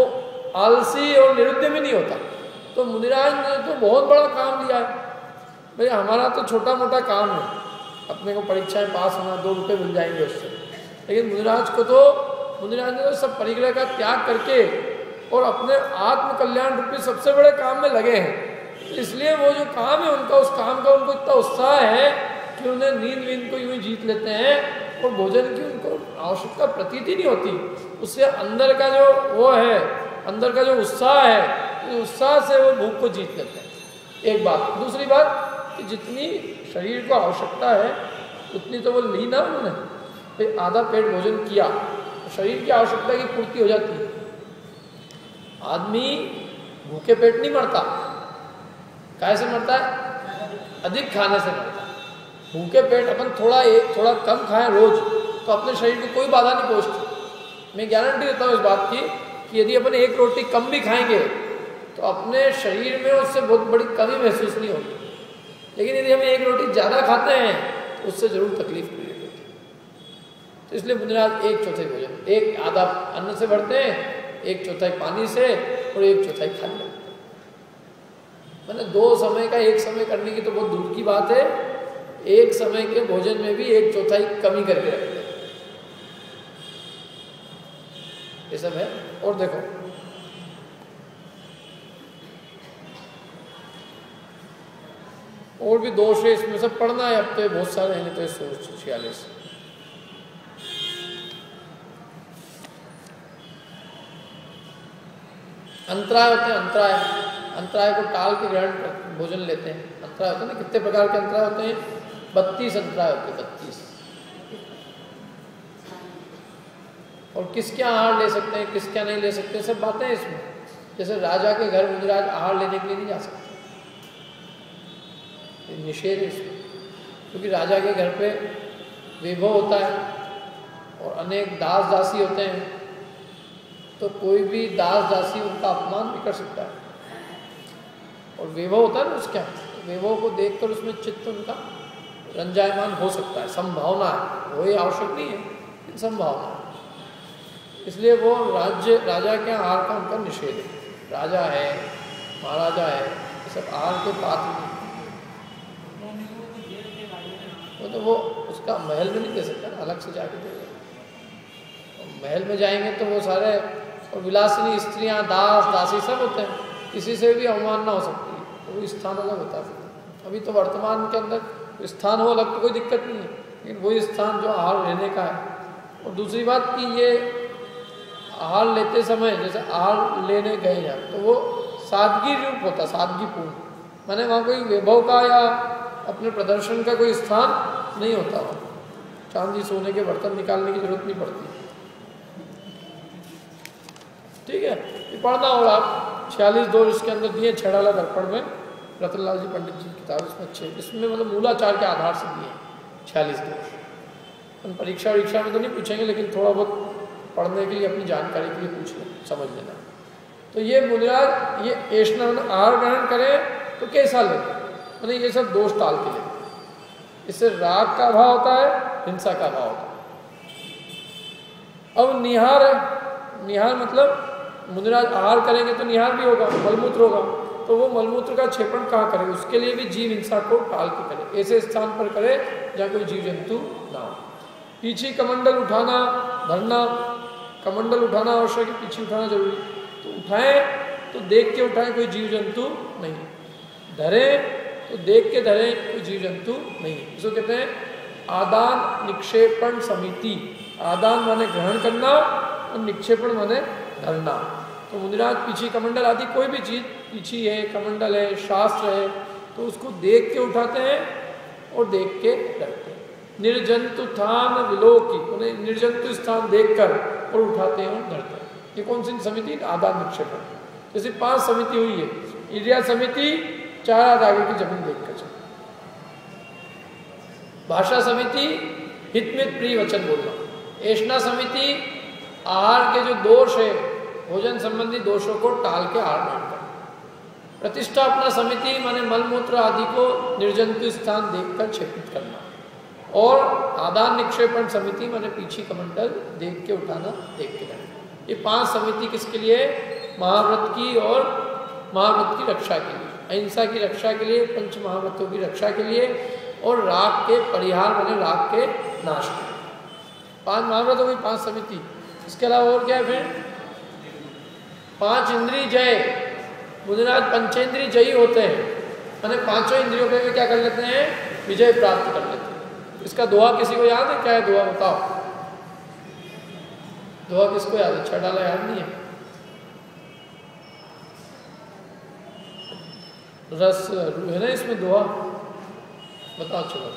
आलसी और निरुद्यमी नहीं होता। तो मुनिराज ने तो बहुत बड़ा काम लिया है। भाई हमारा तो छोटा मोटा काम है, अपने को परीक्षाएं पास होना, दो रुपये मिल जाएंगे उससे, लेकिन मुनिराज को तो मुनिराज ने तो सब परिग्रह का त्याग करके और अपने आत्म कल्याण रूपी सबसे बड़े काम में लगे हैं। इसलिए वो जो काम है उनका, उस काम का उनको इतना उत्साह है कि उन्हें नींद वींद को यूँ ही जीत लेते हैं और भोजन की उनको आवश्यकता प्रतीति नहीं होती। उससे अंदर का जो वो है, अंदर का जो उत्साह है, उस उत्साह से वो भूख को जीत लेते हैं। एक बात। दूसरी बात कि जितनी शरीर को आवश्यकता है उतनी तो वो ली ना उन्होंने। भाई आधा पेट भोजन किया तो शरीर की आवश्यकता की पूर्ति हो जाती है। आदमी भूखे पेट नहीं मरता। कैसे मरता है? अधिक खाने से मरता है। भूखे पेट अपन थोड़ा एक थोड़ा कम खाएं रोज तो अपने शरीर को कोई बाधा नहीं पहुँचती। मैं गारंटी देता हूँ इस बात की कि यदि अपन एक रोटी कम भी खाएंगे तो अपने शरीर में उससे बहुत बड़ी कमी महसूस नहीं होगी। लेकिन यदि हम एक रोटी ज़्यादा खाते हैं तो उससे जरूर तकलीफ क्रिएट होती है। तो इसलिए मुनिराज एक चौथाई भोजन, एक आधा अन्न से भरते हैं, एक चौथाई पानी से और एक चौथाई खाली लगते हैं। मतलब दो समय का एक समय करने की तो बहुत दूर की बात है, एक समय के भोजन में भी एक चौथाई कमी करके रखते हैं। ये सब है। और देखो और भी दोष है इसमें, सब पढ़ना है अब तो बहुत सारे हैं, तो सोच छियालीस अंतराय होते हैं। अंतराय अंतराय को टाल के ग्रहण भोजन लेते हैं। अंतराय होते हैं ना, कितने प्रकार के अंतराय होते हैं? बत्तीस अंतराय होते हैं, बत्तीस। और किसके आहार ले सकते हैं, किसके नहीं ले सकते, सब बातें हैं इसमें। जैसे राजा के घर मुनिराज आहार लेने के लिए नहीं जा सकते, निषेध है इसमें, क्योंकि राजा के घर पे वैभव होता है और अनेक दास दासी होते हैं, तो कोई भी दास दासी उनका अपमान भी कर सकता है। और वैभव होता है ना उसके यहाँ, वैभव को देखकर उसमें चित्त उनका रंजायमान हो सकता है, संभावना है। वही आवश्यक नहीं है, लेकिन संभावना है। इसलिए वो राज्य राजा के आहार का उनका निषेध है। राजा है, महाराजा है, ये सब आहार के पात्र नहीं। वो तो वो उसका महल में नहीं दे सकता ना, अलग से जाके देगा। महल में जाएंगे तो वो सारे और विलासिनी स्त्रियां, दास दासी सब होते हैं, किसी से भी अवमानना हो सकती है, तो वो स्थान अलग होता है। अभी तो वर्तमान के अंदर स्थान हो अलग तो कोई दिक्कत नहीं है, लेकिन वही स्थान जो आहार लेने का है। और दूसरी बात कि ये आहार लेते समय जैसे आहार लेने गए हैं तो वो सादगी रूप होता, सादगीपूर्ण, माने वहाँ कोई वैभव का या अपने प्रदर्शन का कोई स्थान नहीं होता। वहाँ चांदी सोने के बर्तन निकालने की जरूरत नहीं पड़ती। ठीक है, ये पढ़ना होगा आप। छियालीस दोष इसके अंदर दिए छेड़ाला दर्पण में, रतनलाल जी पंडित जी की किताब इसमें अच्छे, इसमें मतलब मूलाचार के आधार से दिए छियालीस दोष। हम परीक्षा वरीक्षा में तो नहीं पूछेंगे, लेकिन थोड़ा बहुत पढ़ने के लिए, अपनी जानकारी के लिए पूछ लें, समझ लेना। तो ये मुनिराज ये ऐष्णा आहार ग्रहण करें तो कैसा लें, मतलब ये सब दोष टाल के लें। इससे राग का अभाव होता है, हिंसा का अभाव होता है। अब निहार है, निहार मतलब मुनिराज आहार करेंगे तो निहार भी होगा, मलमूत्र होगा, तो वो मलमूत्र का क्षेपण कहाँ करें? उसके लिए भी जीव हिंसा को टाल के करें, ऐसे स्थान पर करें जहाँ कोई जीव जंतु ना हो। पीछे कमंडल उठाना, धरना, कमंडल उठाना आवश्यक है, पीछे उठाना जरूरी, तो उठाएं तो देख के उठाएं, कोई जीव जंतु नहीं। धरें तो देख के धरें, कोई जीव जंतु नहीं। इसको कहते हैं आदान निक्षेपण समिति। आदान माने ग्रहण करना और निक्षेपण माने धरना। तो मुनिराज पीछे कमंडल आदि कोई भी चीज़, पीछी है, कमंडल है, शास्त्र है, तो उसको देख के उठाते हैं और देख के रखते हैं। निर्जंतु थान विलोकी, उन्हें निर्जंतु स्थान देखकर और उठाते हैं और धरते हैं। ये कौन सी समिति? आदान निक्षेपण। जैसे पांच समिति हुई है, इरिया समिति चार हाथ आगे की जमीन देखकर चल, भाषा समिति हितमित प्रिय वचन बोलना, ऐष्णा समिति आहार के जो दोष है, भोजन संबंधी दोषों को टाल के आहार ग्रहण करना, प्रतिष्ठापना समिति माने मलमूत्र आदि को निर्जंतु स्थान देखकर क्षेपित करना, और आदान निक्षेपण समिति माने पीछे कमंडल देख के उठाना, देख के करना। ये पांच समिति किसके लिए? महाव्रत की और महाव्रत की रक्षा के लिए, अहिंसा की रक्षा के लिए, पंच महाव्रतों की रक्षा के लिए और राग के परिहार बने राग के नाश के लिए। पांच महाव्रत हो गई, पांच समिति। इसके अलावा और क्या है फिर? पांच इंद्रिय जय। मुनिराज पंचेंद्रिय जयी होते हैं, मैंने पांचों इंद्रियों पे भी क्या कर लेते हैं? विजय प्राप्त कर लेते हैं। इसका दोहा किसी को याद है? क्या है दोहा बताओ? दोहा किसको याद है? छठाला याद नहीं है? रस है ना इसमें दोहा, बताओ चलो।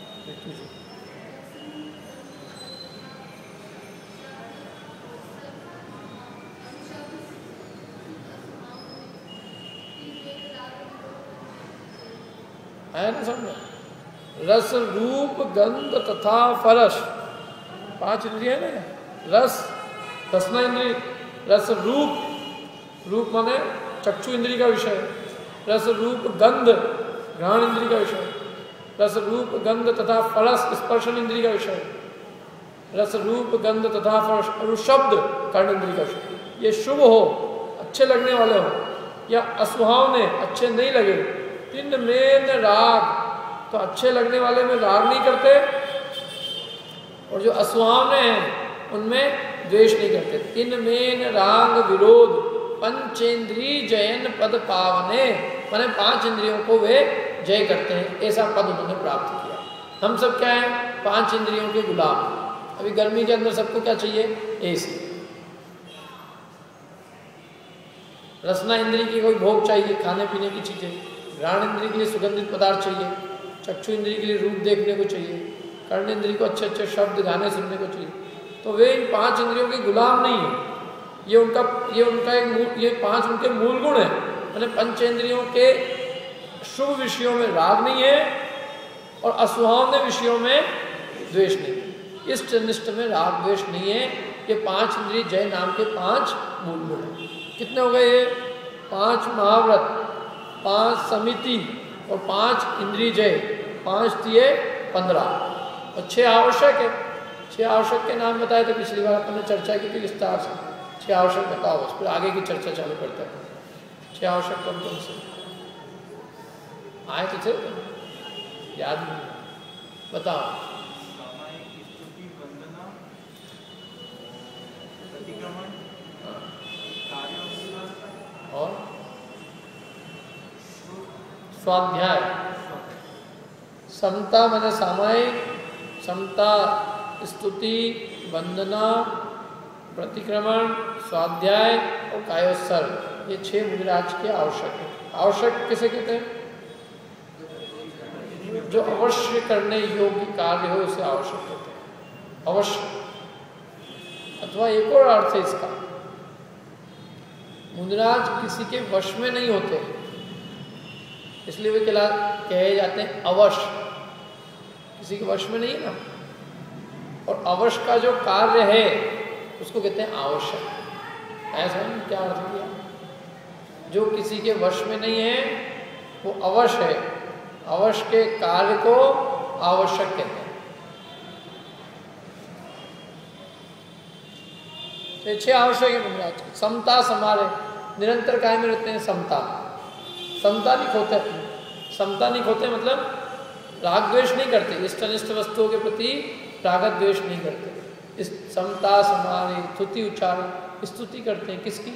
आया ना समझ? रस रूप गंध तथा फरस, पांच इंद्रिय है ना। रस दसना इंद्रिय, रस रूप, रूप माने चक्षु इंद्रिय का विषय, रस रूप गंध घ्राण इंद्रिय का विषय, रस रूप गंध तथा फरस स्पर्शन इंद्रिय का विषय, रस रूप गंध तथा फरस और शब्द कर्ण इंद्रिय का विषय। ये शुभ हो, अच्छे लगने वाले हो, या असुहावने अच्छे नहीं लगे। तीन में राग, तो अच्छे लगने वाले में राग नहीं करते और जो असुहावने हैं उनमें द्वेष नहीं करते। तीन में राग विरोध पंचेंद्रिय जयन पद पावने, माने पांच इंद्रियों को वे जय करते हैं, ऐसा पद उन्होंने प्राप्त किया। हम सब क्या है? पांच इंद्रियों के गुलाम। अभी गर्मी के अंदर सबको क्या चाहिए? एसी। रसना इंद्रिय की कोई भोग चाहिए, खाने पीने की चीजें। घ्राण इंद्रिय के लिए सुगंधित पदार्थ चाहिए, चक्षु इंद्रिय के लिए रूप देखने को चाहिए, कर्ण इंद्रिय को अच्छे अच्छे शब्द गाने सुनने को चाहिए। तो वे इन पांच इंद्रियों के गुलाम नहीं है। ये उनका ये उनका एक मूल, ये पांच उनके मूल गुण है। मैंने पंचेंद्रियों के शुभ विषयों में राग नहीं है और असुहावने विषयों में द्वेष नहीं है। इष्ट अनिष्ट में राग द्वेष नहीं है। ये पांच इंद्रिय जय नाम के पांच मूल गुण है। कितने हो गए ये? पांच महाव्रत, पांच समिति और पांच इंद्रिय जय, पांच दिए पंद्रह और छह आवश्यक है। छह आवश्यक के नाम बताए थे पिछली बार अपन ने चर्चा की थी विस्तार से। छह आवश्यक बताओ, उस पर आगे की चर्चा चालू करते हैं। छह आवश्यक कौन कौन से आए तो थे? याद नहीं, बताओ। और स्वाध्याय, समता माने सामायिक, समता स्तुति, वंदना, प्रतिक्रमण, स्वाध्याय और कायोत्सर्ग, ये छह मुनिराज के आवश्यक है। आवश्यक किसे कहते हैं? जो अवश्य करने योग्य कार्य हो उसे आवश्यक कहते हैं। अवश्य अथवा एक और अर्थ है इसका, मुनिराज किसी के वश में नहीं होते, इसलिए वे कहला कहे जाते हैं अवश्य। किसी के वश में नहीं ना, और अवश्य का जो कार्य है उसको कहते हैं आवश्यक। ऐसा क्या अर्थ किया? जो किसी के वश में नहीं है वो अवश्य है, अवश्य के कार्य को आवश्यक कहते हैं। तो छह आवश्यक है मुनिराज की। समता समारे, निरंतर कायम में रहते हैं। समता, समता नहीं खोते अपनी, समता नहीं खोते मतलब राग द्वेष नहीं करते, इष्ट अनिष्ट वस्तुओं के प्रति राग द्वेष नहीं करते। इस समता समारे, स्तुति उच्चारण, स्तुति करते हैं किसकी?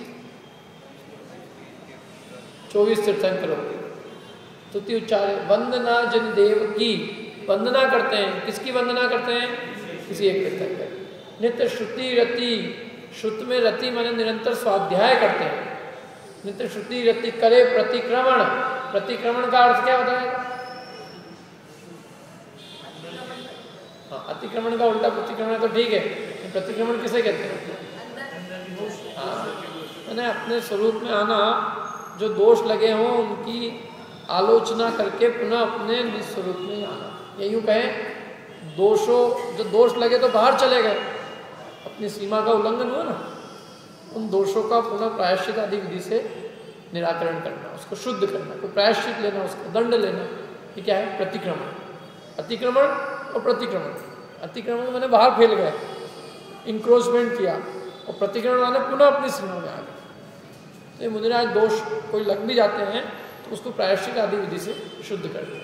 चौबीस तीर्थंकरों की स्तुति उच्चारण। वंदना जिन देव की, वंदना करते हैं किसकी? वंदना करते हैं किसी एक तीर्थंकर। नित्य श्रुति रति, श्रुत में रति माने निरंतर स्वाध्याय करते हैं। नित्य श्रुति रति करे प्रतिक्रमण, प्रतिक्रमण का अर्थ क्या होता है? हाँ, अतिक्रमण का उल्टा प्रतिक्रमण तो ठीक है, प्रतिक्रमण किसे कहते हैं? हाँ, मैंने अपने स्वरूप में आना, जो दोष लगे हों उनकी आलोचना करके पुनः अपने निज स्वरूप में आना। ये यूँ कहें, दोषों जो दोष लगे तो बाहर चले गए, अपनी सीमा का उल्लंघन हुआ ना, उन दोषों का पुनः प्रायश्चित आदि विधि से निराकरण करना, उसको शुद्ध करना, कोई प्रायश्चित लेना, उसका दंड लेना, ये क्या है? प्रतिक्रमण। अतिक्रमण और प्रतिक्रमण। अतिक्रमण माने बाहर फैल गए, इंक्रोचमेंट किया, और प्रतिक्रमण माने पुनः अपनी सीमा में आ गए। तो मुनिराज दोष कोई लग भी जाते हैं तो उसको प्रायश्चित आदि विधि से शुद्ध कर दें।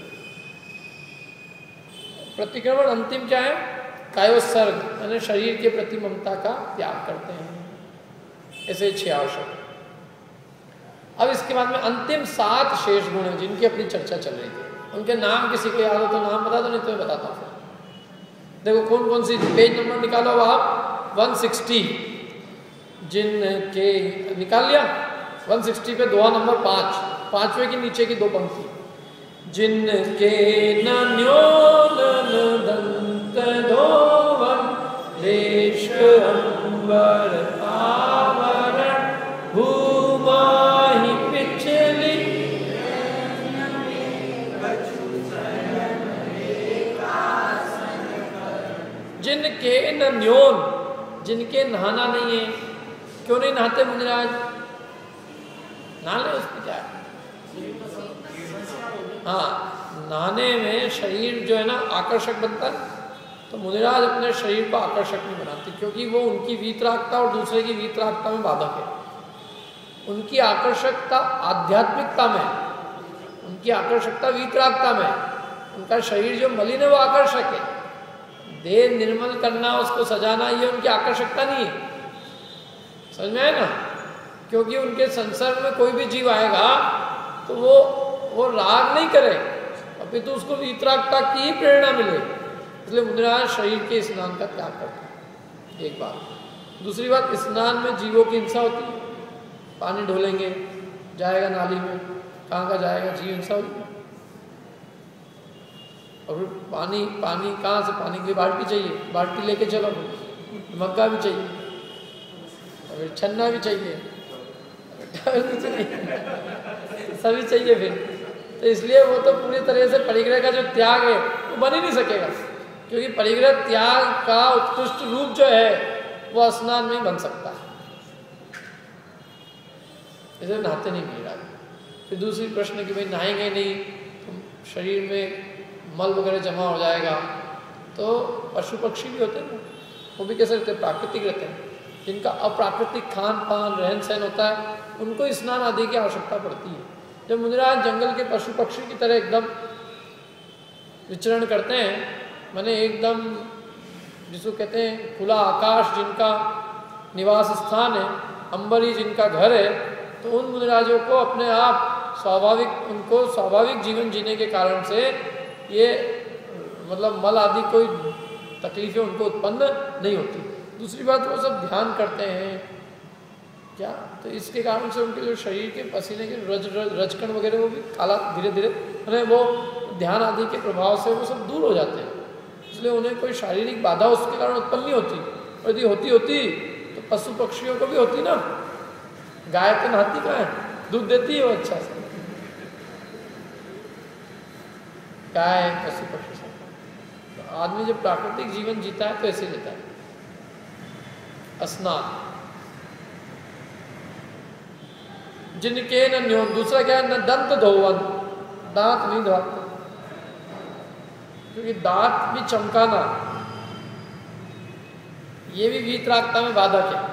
प्रतिक्रमण अंतिम क्या है? कायोत्सर्ग, यानी शरीर के प्रति ममता का त्याग करते हैं। ऐसे छह आवश्यक। अब इसके बाद में अंतिम सात शेष गुण हैं जिनकी अपनी चर्चा चल रही थी। उनके नाम किसी को याद हो तो नाम बता दो, नहीं तो मैं बताता हूँ। देखो कौन कौन सी, पेज नंबर निकालो अब आप एक सौ साठ, जिनके निकाल लिया। एक सौ साठ पे दोहा नंबर पाँच, पांचवे के नीचे की दो पंक्ति। जिनके न न्योन न दंत धोवन देश अंबर आवरण भूमा ही पिछली जिनके न न्योन, जिनके नहाना नहीं है। क्यों नहीं नहाते मुनिराज? नहा ले, उसमें क्या है? हाँ, नहाने में शरीर जो है ना आकर्षक बनता है, तो मुनिराज अपने शरीर को आकर्षक नहीं बनाते, क्योंकि वो उनकी वीतरागता और दूसरे की वीतरागता में बाधक है। उनकी आकर्षकता आध्यात्मिकता में, उनकी आकर्षकता वीतरागता में। उनका शरीर जो मलिन है वो आकर्षक है। देह निर्मल करना, उसको सजाना, ये उनकी आकर्षकता नहीं है। समझ में आए ना? क्योंकि उनके संसर्ग में कोई भी जीव आएगा तो वो वो राग नहीं करे, अभी तो उसको वीतरागता की ही प्रेरणा मिले। इसलिए मुनिराज शरीर के स्नान का त्याग करते हैं। एक बात। दूसरी बात, स्नान में जीवों की हिंसा होती है। पानी ढोलेंगे, जाएगा नाली में, कहाँ का जाएगा, जीव हिंसा होगी। और फिर पानी पानी कहाँ से, पानी के लिए बाल्टी चाहिए, बाल्टी लेके चलो, मग्गा भी चाहिए, और फिर छन्ना भी चाहिए, सभी चाहिए फिर। तो इसलिए वो तो पूरी तरह से परिग्रह का जो त्याग है वो बन ही नहीं सकेगा, क्योंकि परिग्रह त्याग का उत्कृष्ट रूप जो है वो स्नान में ही बन सकता है। इसे नहाते नहीं मिल रहा। फिर दूसरी प्रश्न कि भाई नहाएंगे नहीं तो शरीर में मल वगैरह जमा हो जाएगा। तो पशु पक्षी भी होते हैं ना, वो भी कैसे रहते हैं? प्राकृतिक रहते हैं। जिनका अप्राकृतिक खान पान रहन सहन होता है, उनको स्नान आदि की आवश्यकता पड़ती है। जब मुनिराज जंगल के पशु पक्षी की तरह एकदम विचरण करते हैं, माने एकदम जिसको कहते हैं खुला आकाश जिनका निवास स्थान है, अंबरी जिनका घर है, तो उन मुनिराजों को अपने आप स्वाभाविक, उनको स्वाभाविक जीवन जीने के कारण से ये मतलब मल आदि कोई तकलीफें उनको उत्पन्न नहीं होती। दूसरी बात, वो सब ध्यान करते हैं क्या, तो इसके कारण से उनके जो शरीर के पसीने के रज रज रजकण वगैरह वो भी काला धीरे धीरे मैंने वो ध्यान आदि के प्रभाव से वो सब दूर हो जाते हैं। इसलिए उन्हें कोई शारीरिक बाधा उसके कारण उत्पन्न नहीं होती। और यदि होती होती तो पशु पक्षियों को भी होती ना। गाय तो नहाती कहाँ है, दूध देती है वो अच्छा से। गाय पशु पक्षी से तो आदमी जब प्राकृतिक जीवन जीता है तो ऐसे जीता है। स्नान जिनके न न्योन, दूसरा क्या है, न दंत धोवन, दांत नहीं धोते, क्योंकि दांत भी चमकाना ये भी वीतरागता में बाधक है।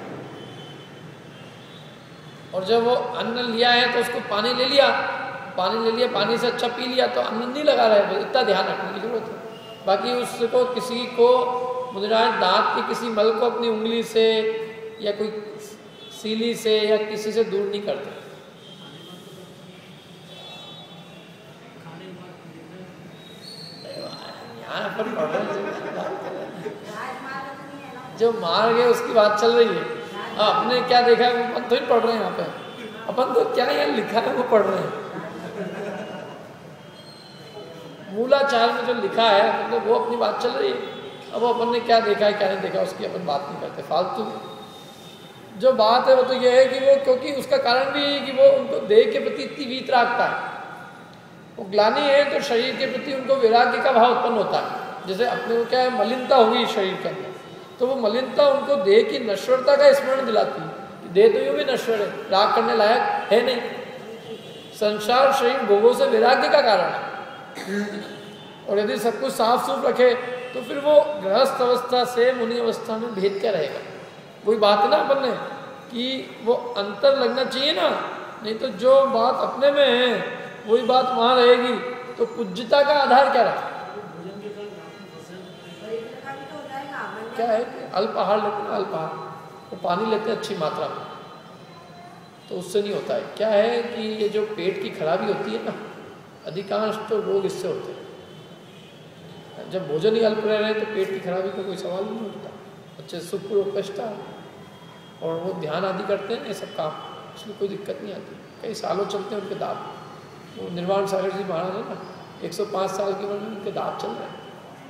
और जब वो अन्न लिया है तो उसको पानी ले लिया, पानी ले लिया, पानी से अच्छा पी लिया, तो अन्न नहीं लगा रहा है, इतना ध्यान रखने की जरूरत है। बाकी उसको किसी को मुनिराज दांत के किसी मल को अपनी उंगली से या कोई सीली से या किसी से दूर नहीं करते। यहाँ पर पढ़ रहे जो मार गए उसकी बात चल रही है। आपने क्या देखा है वो अपन तो ही पढ़ रहे हैं। यहाँ पे अपन तो क्या यहाँ लिखा है वो पढ़ रहे हैं। मूलाचार में जो लिखा है मतलब वो अपनी बात चल रही है। अब अपन ने क्या देखा है क्या नहीं देखा उसकी अपन बात नहीं करते। फालतू जो बात है वो तो ये है कि वो, क्योंकि उसका कारण भी है कि वो उनको देह के प्रति इतनी वीतरागता है। वो ग्लानि है तो शरीर के प्रति उनको वैराग्य का भाव उत्पन्न होता है। जैसे अपने को क्या है, मलिनता हुई शरीर के अंदर, तो वो मलिनता उनको देह की नश्वरता का स्मरण दिलाती है। देह तो यूँ भी नश्वर है, राग करने लायक है नहीं। संसार शरीर भोगों से वैराग्य का कारण है। और यदि सब कुछ साफ सूफ रखे तो फिर वो गृहस्थ अवस्था से मुनि अवस्था में भेद क्या रहेगा। वही बात ना अपन ने कि वो अंतर लगना चाहिए ना, नहीं तो जो बात अपने में है वही बात वहाँ रहेगी, तो पूज्यता का आधार क्या रहा? क्या है कि अल्पाहार लेते हैं, अल्पाहार वो तो पानी लेते हैं अच्छी मात्रा में, तो उससे नहीं होता है। क्या है कि ये जो पेट की खराबी होती है ना, अधिकांश तो रोग इससे होते हैं। जब भोजन ही अल्प रह रहे हैं तो पेट की खराबी का कोई सवाल नहीं उठता। अच्छे सुख कष्ट और वो ध्यान आदि करते हैं ये सब काम, इसलिए कोई दिक्कत नहीं आती। कई सालों चलते हैं उनके दांत। वो निर्वाण सागर जी महाराज है ना, एक सौ पाँच साल की उम्र में उनके दांत चल रहे हैं।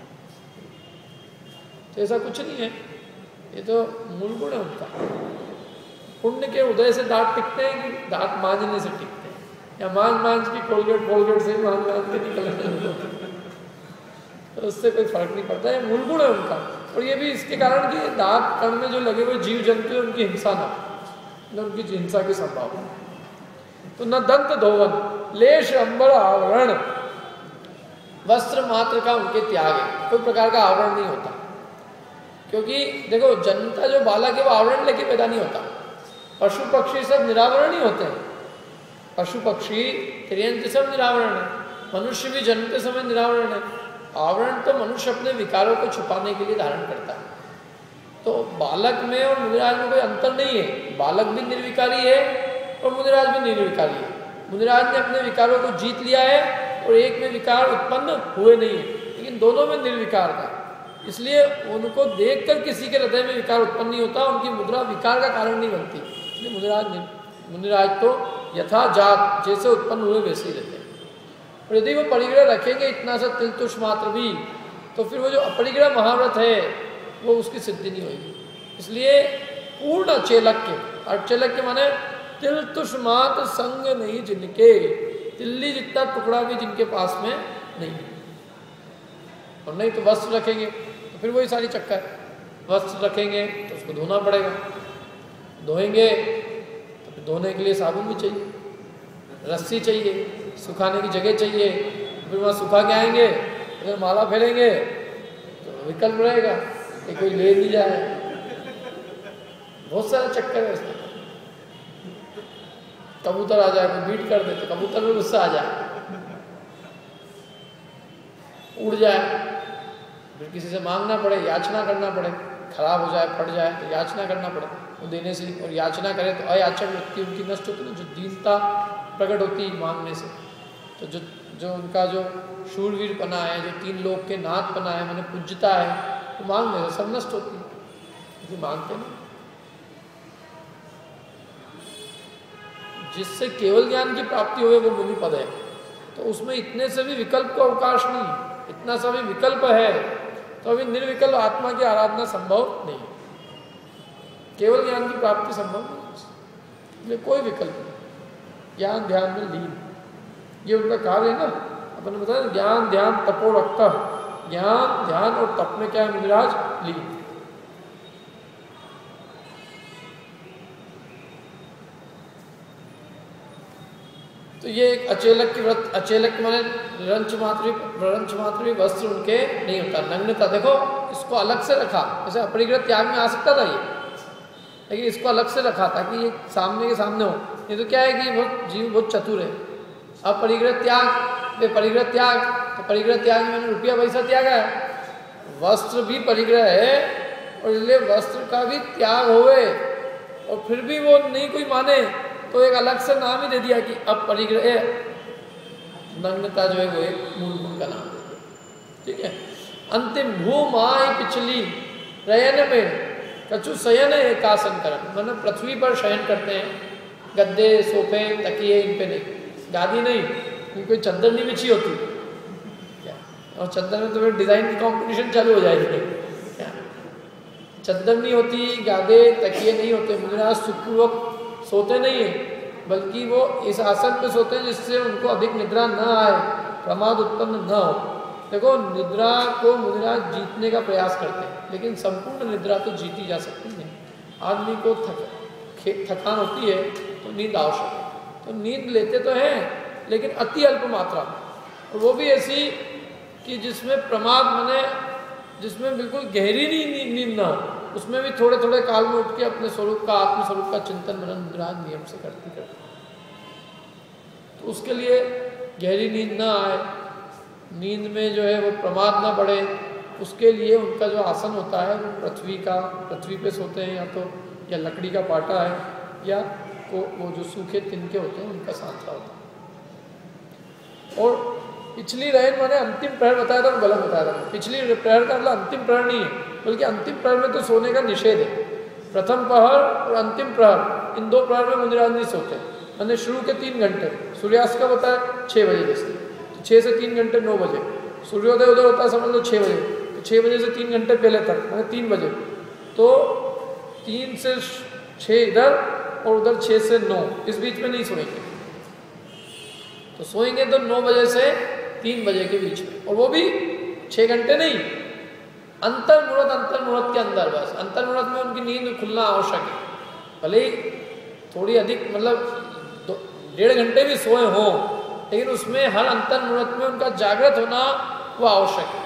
तो ऐसा कुछ नहीं है, ये तो मूल गुण है उनका। पुण्य के उदय से दांत टिकते हैं कि दांत मांजने से टिकते हैं, या मांझ मांझ की कोलगेट कोलगेट से मांझ मांझ के निकलने, तो उससे कोई फर्क नहीं पड़ता है, मूल गुण है उनका। और ये भी इसके कारण कि दांत कण में जो लगे हुए जीव जंतु है उनकी हिंसा ना, न उनकी हिंसा की संभावना। तो न दंत धोवन, लेश अंबर आवरण, वस्त्र मात्र का उनके त्याग है, कोई प्रकार का आवरण नहीं होता। क्योंकि देखो जन्मता जो बालक है वो आवरण लेके पैदा नहीं होता। पशु पक्षी सब निरावरण ही होते हैं, पशु पक्षी तिर्यंत सब निरावरण है, मनुष्य भी जन्मते समय निरावरण है। आवरण तो मनुष्य अपने विकारों को छुपाने के लिए धारण करता है। तो बालक में और मुनिराज में कोई अंतर नहीं है, बालक भी निर्विकारी है और मुनिराज भी निर्विकारी है। मुनिराज ने अपने विकारों को जीत लिया है और एक में विकार उत्पन्न हुए नहीं है, लेकिन दोनों में निर्विकार था, इसलिए उनको देखकर किसी के हृदय में विकार उत्पन्न नहीं होता, उनकी मुद्रा विकार का कारण नहीं बनती। इसलिए मुनिराज मुनिराज तो यथा जात जैसे उत्पन्न हुए वैसे ही रहते हैं। और यदि वो परिग्रह रखेंगे इतना सा तिल तुष मात्र भी, तो फिर वो जो अपरिग्रह महाव्रत है वो उसकी सिद्धि नहीं होगी। इसलिए पूर्ण अचेलक्य, अचेलक्य माने तिल तुष मात्र संग नहीं जिनके, तिल्ली जितना टुकड़ा भी जिनके पास में नहीं। और नहीं तो वस्त्र रखेंगे तो फिर वही सारी चक्कर, वस्त्र रखेंगे तो उसको धोना पड़ेगा, धोएंगे तो फिर धोने के लिए साबुन भी चाहिए, रस्सी चाहिए, सुखाने की जगह चाहिए, फिर वहाँ सुखा के आएंगे, अगर माला फेरेंगे तो विकल्प रहेगा कि कोई ले नहीं जाए। बहुत सारे चक्कर है इसमें। कबूतर आ जाए, कोई बीट कर दे तो कबूतर में गुस्सा आ जाए, उड़ जाए, फिर किसी से मांगना पड़े, याचना करना पड़े, खराब हो जाए, फट जाए तो याचना करना पड़े, वो देने से। और याचना करे तो अयाचक व्यक्ति उनकी नष्ट होती है, जो दीनता प्रकट होती है मांगने से। तो जो जो उनका जो शूरवीर पना है, जो तीन लोग के नाथ पना है, मैंने पूज्यता है, तो मांगने से सब नष्ट होती है, जो मांगते नहीं। जिससे केवल ज्ञान की प्राप्ति हुए वो मुनि पद है, तो उसमें इतने से भी विकल्प का अवकाश नहीं। इतना सा भी विकल्प है तो अभी निर्विकल्प आत्मा की आराधना संभव नहीं, केवल ज्ञान की प्राप्ति संभव नहीं, कोई विकल्प नहीं। ज्ञान ध्यान में लीन, ये उनका कार्य है ना। अपन ने बताया ज्ञान ध्यान तपो रखता, ज्ञान ध्यान और तप में क्या है मुनिराज? लीन। तो ये एक अचेलक की व्रत, अचेलक माने रंच मात्र रंच मात्र भी वस्त्र उनके नहीं होता, नग्नता। देखो इसको अलग से रखा, जैसे अपरिग्रह त्याग में आ सकता था ये, लेकिन इसको अलग से रखा ताकि ये सामने के सामने हो। ये तो क्या है कि बहुत जीव बहुत चतुर है। अब परिग्रह त्याग, परिग्रह त्याग तो परिग्रह त्याग में मैंने रुपया पैसा त्यागा है, वस्त्र भी परिग्रह है और इसलिए वस्त्र का भी त्याग होवे और फिर भी वो नहीं कोई माने तो एक अलग से नाम ही दे दिया कि अब परिग्रह, नग्नता जो है वो एक मूल गुण का नाम दे दिया। ठीक है। अंतिम भूमाई पिछली रयन में कछु शयन एकासन करम, मतलब पृथ्वी पर शयन करते हैं, गद्दे सोफे तकिए इन पे नहीं, गादी नहीं, कोई चद्दर नहीं बिछी होती क्या, और चद्दर में तो फिर डिजाइन की कंपटीशन चालू हो जाएगी क्या, चद्दर नहीं होती, गादे तकिए नहीं होते। मुनिराज सुखपूर्वक सोते नहीं है, बल्कि वो इस आसन पे सोते हैं जिससे उनको अधिक निद्रा न आए, प्रमाद उत्पन्न न हो। देखो निद्रा को मुनिराज जीतने का प्रयास करते हैं, लेकिन संपूर्ण निद्रा तो जीती जा सकती नहीं। आदमी को थक थकान होती है तो नींद आवश्यक है, तो नींद लेते तो हैं लेकिन अति अल्प मात्रा में, और वो भी ऐसी कि जिसमें प्रमाद माने जिसमें बिल्कुल गहरी नींद नींद ना हो, उसमें भी थोड़े थोड़े काल में उठ के अपने स्वरूप का, आत्म स्वरूप का चिंतन मनन निराज नियम से करती करती। तो उसके लिए गहरी नींद ना आए, नींद में जो है वो प्रमाद ना बढ़े, उसके लिए उनका जो आसन होता है वो पृथ्वी का, पृथ्वी पे सोते हैं या तो, या लकड़ी का पाटा है, या को वो जो सूखे तिनके होते हैं उनका सांचा होता है। और पिछली रहन मैंने अंतिम प्रहर बताया था, वो गलत बताया था। पिछली प्रहर का मतलब अंतिम प्रहर नहीं है, बल्कि अंतिम प्रहर में तो सोने का निषेध है। प्रथम प्रहर और अंतिम प्रहर, इन दो प्रहर में मुनिराज नहीं सोते। मैंने शुरू के तीन घंटे, सूर्यास्त का होता है छः बजे जैसे, तो छः से तीन घंटे नौ बजे, सूर्योदय उधर होता है समझ लो छः बजे, तो छः बजे से तीन घंटे पहले तक मैंने तीन बजे, तो तीन से छः इधर और उधर छः से नौ, इस बीच में नहीं सोएंगे। तो सोएंगे तो नौ बजे से तीन बजे के बीच में, और वो भी छः घंटे नहीं, अंतर मुहूर्त अंतर मुहूर्त के अंदर, बस अंतर मुहूर्त में उनकी नींद खुलना आवश्यक है। भले ही थोड़ी अधिक मतलब डेढ़ घंटे भी सोए हों, लेकिन उसमें हर अंतर मुहूर्त में उनका जागृत होना वो आवश्यक है,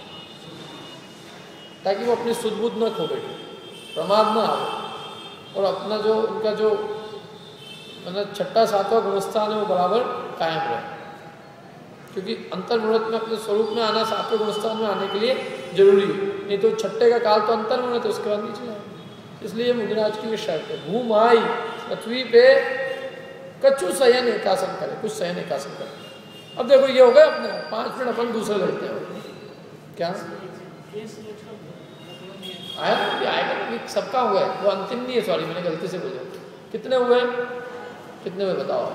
ताकि वो अपनी सुध बुद्ध न खो बैठे, प्रमाद न आए, और अपना जो उनका जो मतलब छठा सातवां गुणस्थान है वो बराबर कायम रहे। क्योंकि अंतर मुहूर्त में अपने स्वरूप में आना सातवें गुणस्थान में आने के लिए जरूरी है, नहीं तो छठे का काल तो अंतर मुहूर्त है, उसके बाद नीचे जाए। इसलिए मुनिराज की ये शर्त है, भूम आई पृथ्वी पे कछु शयन एकासन करे, कुछ शयन एकासन करे। अब देखो ये हो गए अपने पाँच मिनट अपन दूसरे लड़ते हैं, क्या आया ना, ये आएगा, सबका हुआ है, वो अंतिम नहीं है, सॉरी मैंने गलती से बोला। कितने हुए, कितने हुए बताओ?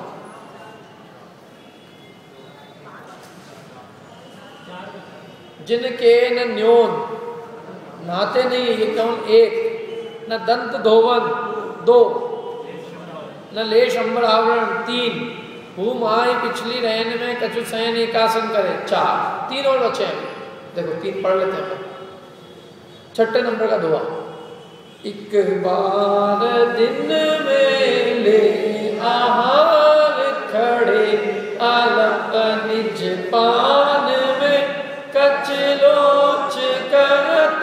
जिनके न न्योन नहाते नहीं, ये केवल एक, न दंत धोवन दो, न लेश अंबर आवरण तीन, भूम आई पिछली रहन में कछु शयन एकासन करे चार, तीन और बचे हैं। देखो तीन पढ़ लेते हैं। छठे नंबर का दुआ, एक बार दिन में ले आहार खड़े आलप निज पान में कचलोच करत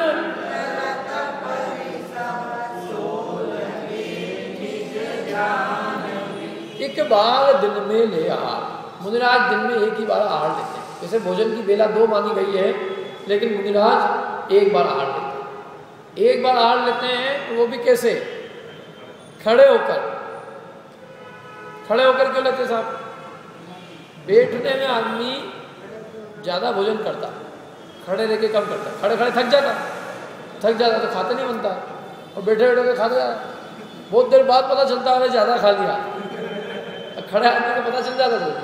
एक बार दिन में ले आहार। मुनिराज दिन में एक ही बार आहार लेते हैं। जैसे भोजन की बेला दो मानी गई है, लेकिन मुनिराज एक बार आहार लेते हैं। एक बार आहार लेते हैं, वो भी कैसे? खड़े होकर। खड़े होकर क्यों लेते साहब? बैठने में आदमी ज़्यादा भोजन करता, खड़े रह के कम करता। खड़े खड़े थक जाता, थक जाता तो खाते नहीं बनता, और बैठे बैठे के खाता जाता। बहुत देर बाद पता चलता है ज़्यादा खा लिया, खड़े आदमी को पता चल जाता जल्दी।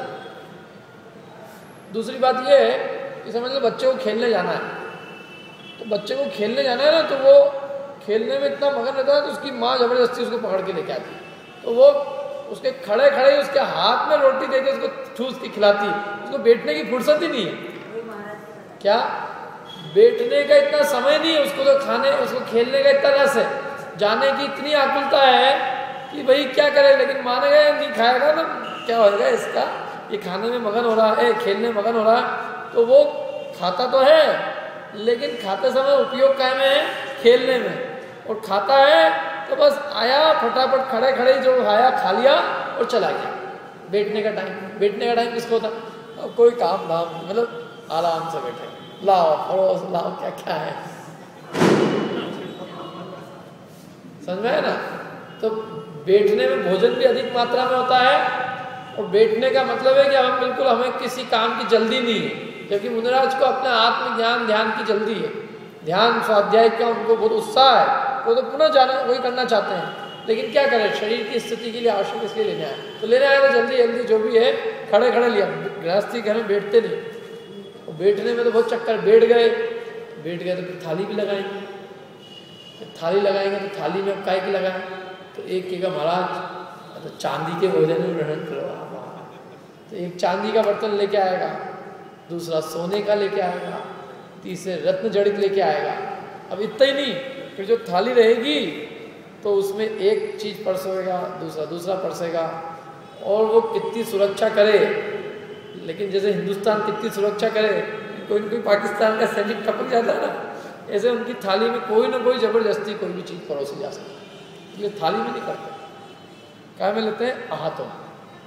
दूसरी बात ये है कि समझ लो बच्चे को खेलने जाना है, तो बच्चे को खेलने जाना है ना, तो वो खेलने में इतना मगन रहता है तो उसकी माँ ज़बरदस्ती उसको पकड़ के लेके आती, तो वो उसके खड़े खड़े उसके हाथ में रोटी देके उसको ठूस के खिलाती। उसको बैठने की फुर्सत ही नहीं है। क्या बैठने का इतना समय नहीं है उसको, तो खाने उसको खेलने का इतना रस है, जाने की इतनी आकुलता है कि भाई क्या करे, लेकिन मानेगा नहीं, खाएगा ना, क्या होएगा इसका, ये खाने में मगन हो रहा है, खेलने में मगन हो रहा है, तो वो खाता तो है, लेकिन खाते समय उपयोग क्या में है? खेलने में। और खाता है तो बस आया फटाफट खड़े खड़े जो आया खा लिया और चला गया। बैठने का टाइम, बैठने का टाइम किसको होता? अब कोई काम धाम मतलब आराम से बैठे, लाओ पड़ोस लाओ, क्या क्या है, समझ में है ना? तो बैठने में भोजन भी अधिक मात्रा में होता है, और बैठने का मतलब है कि हम बिल्कुल हमें किसी काम की जल्दी नहीं है, जबकि मुनिराज को अपने आत्मज्ञान ध्यान की जल्दी है। ध्यान स्वाध्याय का उनको बहुत उत्साह है, वो तो पुनः जाना वही करना चाहते हैं, लेकिन क्या करें, शरीर की स्थिति के लिए आवश्यक इसलिए लेने आए, तो लेने आए तो जल्दी जल्दी जो भी है खड़े खड़े लिया। गृहस्थी घर में बैठते नहीं, और बैठने में तो बहुत चक्कर, बैठ गए बैठ गए तो फिर थाली भी लगाएंगे, थाली लगाएंगे तो थाली में काय की लगाएं, तो एक कहेगा महाराज तो चांदी के भोजन में ग्रहण करो, तो एक चांदी का बर्तन लेके आएगा, दूसरा सोने का लेके आएगा, तीसरे रत्न जड़ित लेके आएगा। अब इतना ही नहीं, फिर जो थाली रहेगी तो उसमें एक चीज़ परसेगा, दूसरा दूसरा परसेगा, और वो कितनी सुरक्षा करे। लेकिन जैसे हिंदुस्तान कितनी सुरक्षा करे, कोई कोई पाकिस्तान का सैनिक टपक जाता है ना, ऐसे उनकी थाली में कोई ना कोई जबरदस्ती कोई भी चीज़ परोसी जा सकती है, इसलिए थाली में नहीं करते, क्या में लेते हैं, हाथों में।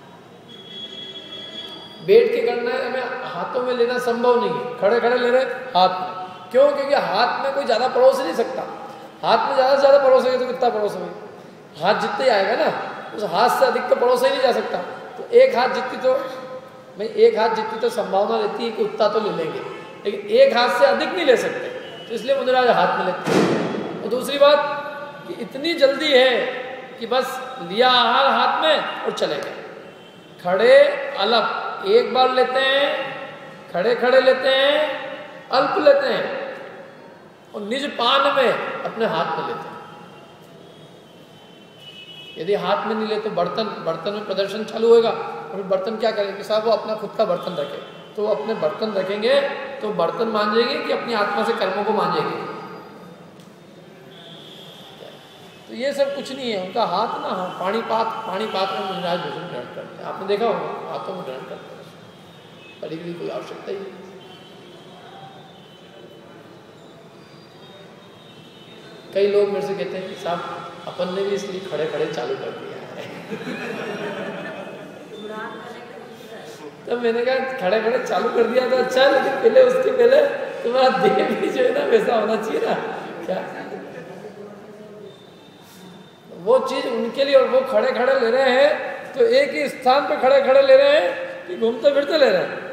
बैठ के करना है हमें, हाथों में लेना संभव नहीं है, खड़े खड़े ले रहे हाथ में। क्यों? क्योंकि हाथ में कोई ज़्यादा परोस नहीं सकता, हाथ में ज़्यादा से ज़्यादा परोसेंगे तो कितना परोसेंगे, हाथ जितने आएगा ना उस हाथ से अधिक तो परोसा ही नहीं जा सकता। तो एक हाथ जितनी तो भाई एक हाथ जितनी तो संभावना रहती है कि उतना तो ले लेंगे, लेकिन एक हाथ से अधिक नहीं ले सकते, तो इसलिए मुद्रा हाथ में लेते हैं। और दूसरी बात कि इतनी जल्दी है कि बस लिया आहार हाथ में और चले गए, खड़े अलग एक बार लेते हैं, खड़े खड़े लेते हैं, अल्प लेते हैं और निज पान में अपने हाथ में लेते हैं। यदि हाथ में नहीं ले तो बर्तन बर्तन में प्रदर्शन चालू होगा, और बर्तन क्या करेंगे कि साहब वो अपना खुद का बर्तन रखे, तो वो अपने बर्तन रखेंगे तो बर्तन मांजेंगे कि अपनी आत्मा से कर्मों को मांजेंगे। तो ये सब कुछ नहीं है, उनका हाथ ना हाँ पानी पात पानी पात में मुनिराज भोजन ग्रहण करते हैं, आपने देखा होगा हाथों में ग्रहण करते हैं, परिग्रह कोई आवश्यकता ही नहीं। कई लोग मेरे से कहते हैं कि साहब अपन ने भी इसलिए खड़े खड़े चालू कर दिया है। तो मैंने कहा खड़े खड़े चालू कर दिया तो अच्छा है, लेकिन पहले उसके पहले तुम्हारा देह भी जो है ना वैसा होना चाहिए ना, क्या वो चीज उनके लिए, और वो खड़े खड़े ले रहे हैं तो एक ही स्थान पे खड़े खड़े ले रहे हैं कि घूमते फिरते ले रहे हैं,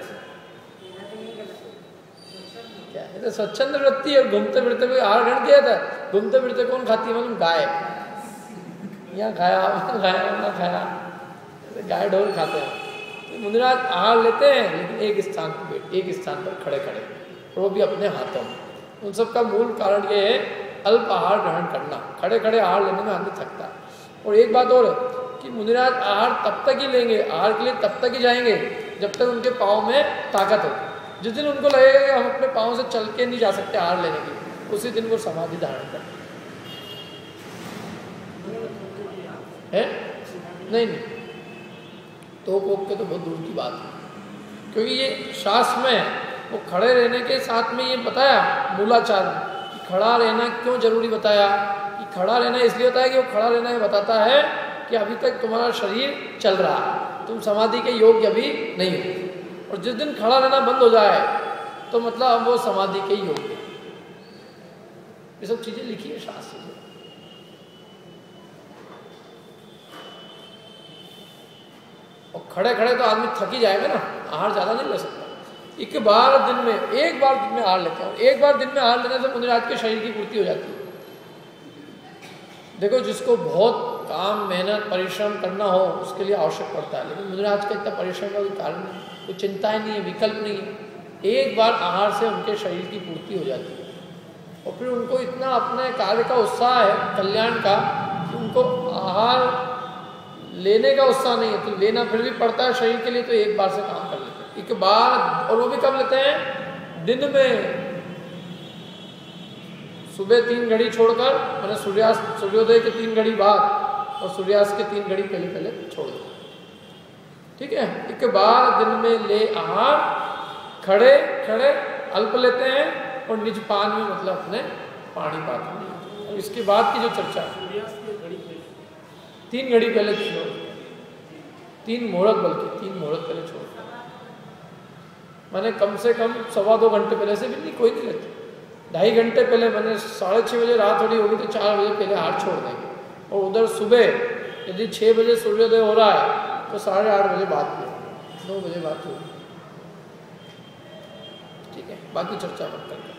क्या है तो स्वच्छंद वृत्ति है। घूमते फिरते कोई आहार ग्रहण किया था, घूमते फिरते कौन खाती है मालूम, गाय, यहाँ खाया वहाँ खाया वहाँ खाया, गाय ढोल खाते हैं। तो मुनिराज आहार लेते हैं लेकिन एक स्थान पर बैठ एक स्थान पर खड़े खड़े, और वो भी अपने हाथों में। उन सब का मूल कारण ये है अल्प आहार ग्रहण करना, खड़े खड़े आहार लेने में आदमी थकता है। और एक बात और है कि मुनिराज आहार तब तक ही लेंगे, आहार के लिए तब तक ही जाएंगे जब तक उनके पाँव में ताकत हो। जिस दिन उनको लगेगा कि हम अपने पाँव से चल के नहीं जा सकते आहार लेने के लिए, उसी दिन वो समाधि धारण करते हैं। नहीं नहीं तो कोप के तो बहुत दूर की बात है, क्योंकि ये शास्त्र में वो खड़े रहने के साथ में ये बताया मूलाचार कि खड़ा रहना क्यों जरूरी बताया, कि खड़ा रहना इसलिए होता है कि वो खड़ा रहना ये बताता है कि अभी तक तुम्हारा शरीर चल रहा है, तुम समाधि के योग्य अभी नहीं हो, और जिस दिन खड़ा रहना बंद हो जाए तो मतलब अब वो समाधि के योग्य। ये सब चीजें लिखी है शास्त्र में। और खड़े खड़े तो आदमी थक ही जाएगा ना, आहार ज्यादा नहीं ले सकता। एक बार दिन में एक बार दिन में आहार लेते हैं, और एक बार दिन में आहार लेने से मुनिराज के शरीर की पूर्ति हो जाती है। देखो जिसको बहुत काम मेहनत परिश्रम करना हो उसके लिए आवश्यक पड़ता है, लेकिन मुनिराज का इतना परिश्रम का कोई कारण नहीं, कोई चिंताएं नहीं है, विकल्प नहीं है। एक बार आहार से उनके शरीर की पूर्ति हो जाती है, और फिर उनको इतना अपने कार्य का उत्साह है कल्याण का कि उनको आहार लेने का उत्साह नहीं है, तो लेना फिर भी पड़ता है शरीर के लिए, तो एक बार से काम कर लेते हैं एक बार। और वो भी कब लेते हैं, दिन में सुबह तीन घड़ी छोड़कर, मैंने सूर्यास्त सूर्योदय के तीन घड़ी बाद और सूर्यास्त के तीन घड़ी पहले पहले छोड़ दो, ठीक है। एक बार दिन में ले आहार, खड़े खड़े अल्प लेते हैं, और निज पान में मतलब अपने पानी पाते हैं। और इसके बाद की जो चर्चा है तीन घड़ी पहले छोड़, तीन मुहूर्त बल्कि तीन मुहूर्त पहले छोड़, मैंने कम से कम सवा दो घंटे पहले से भी नहीं, कोई नहीं लेते। ढाई घंटे पहले मैंने साढ़े छः बजे रात थोड़ी होगी तो चार बजे पहले हाथ छोड़ देंगे, और उधर सुबह यदि छः बजे सूर्योदय हो रहा है तो साढ़े आठ बजे बात में नौ बजे बात होगी, ठीक है। बाकी चर्चा मत करते।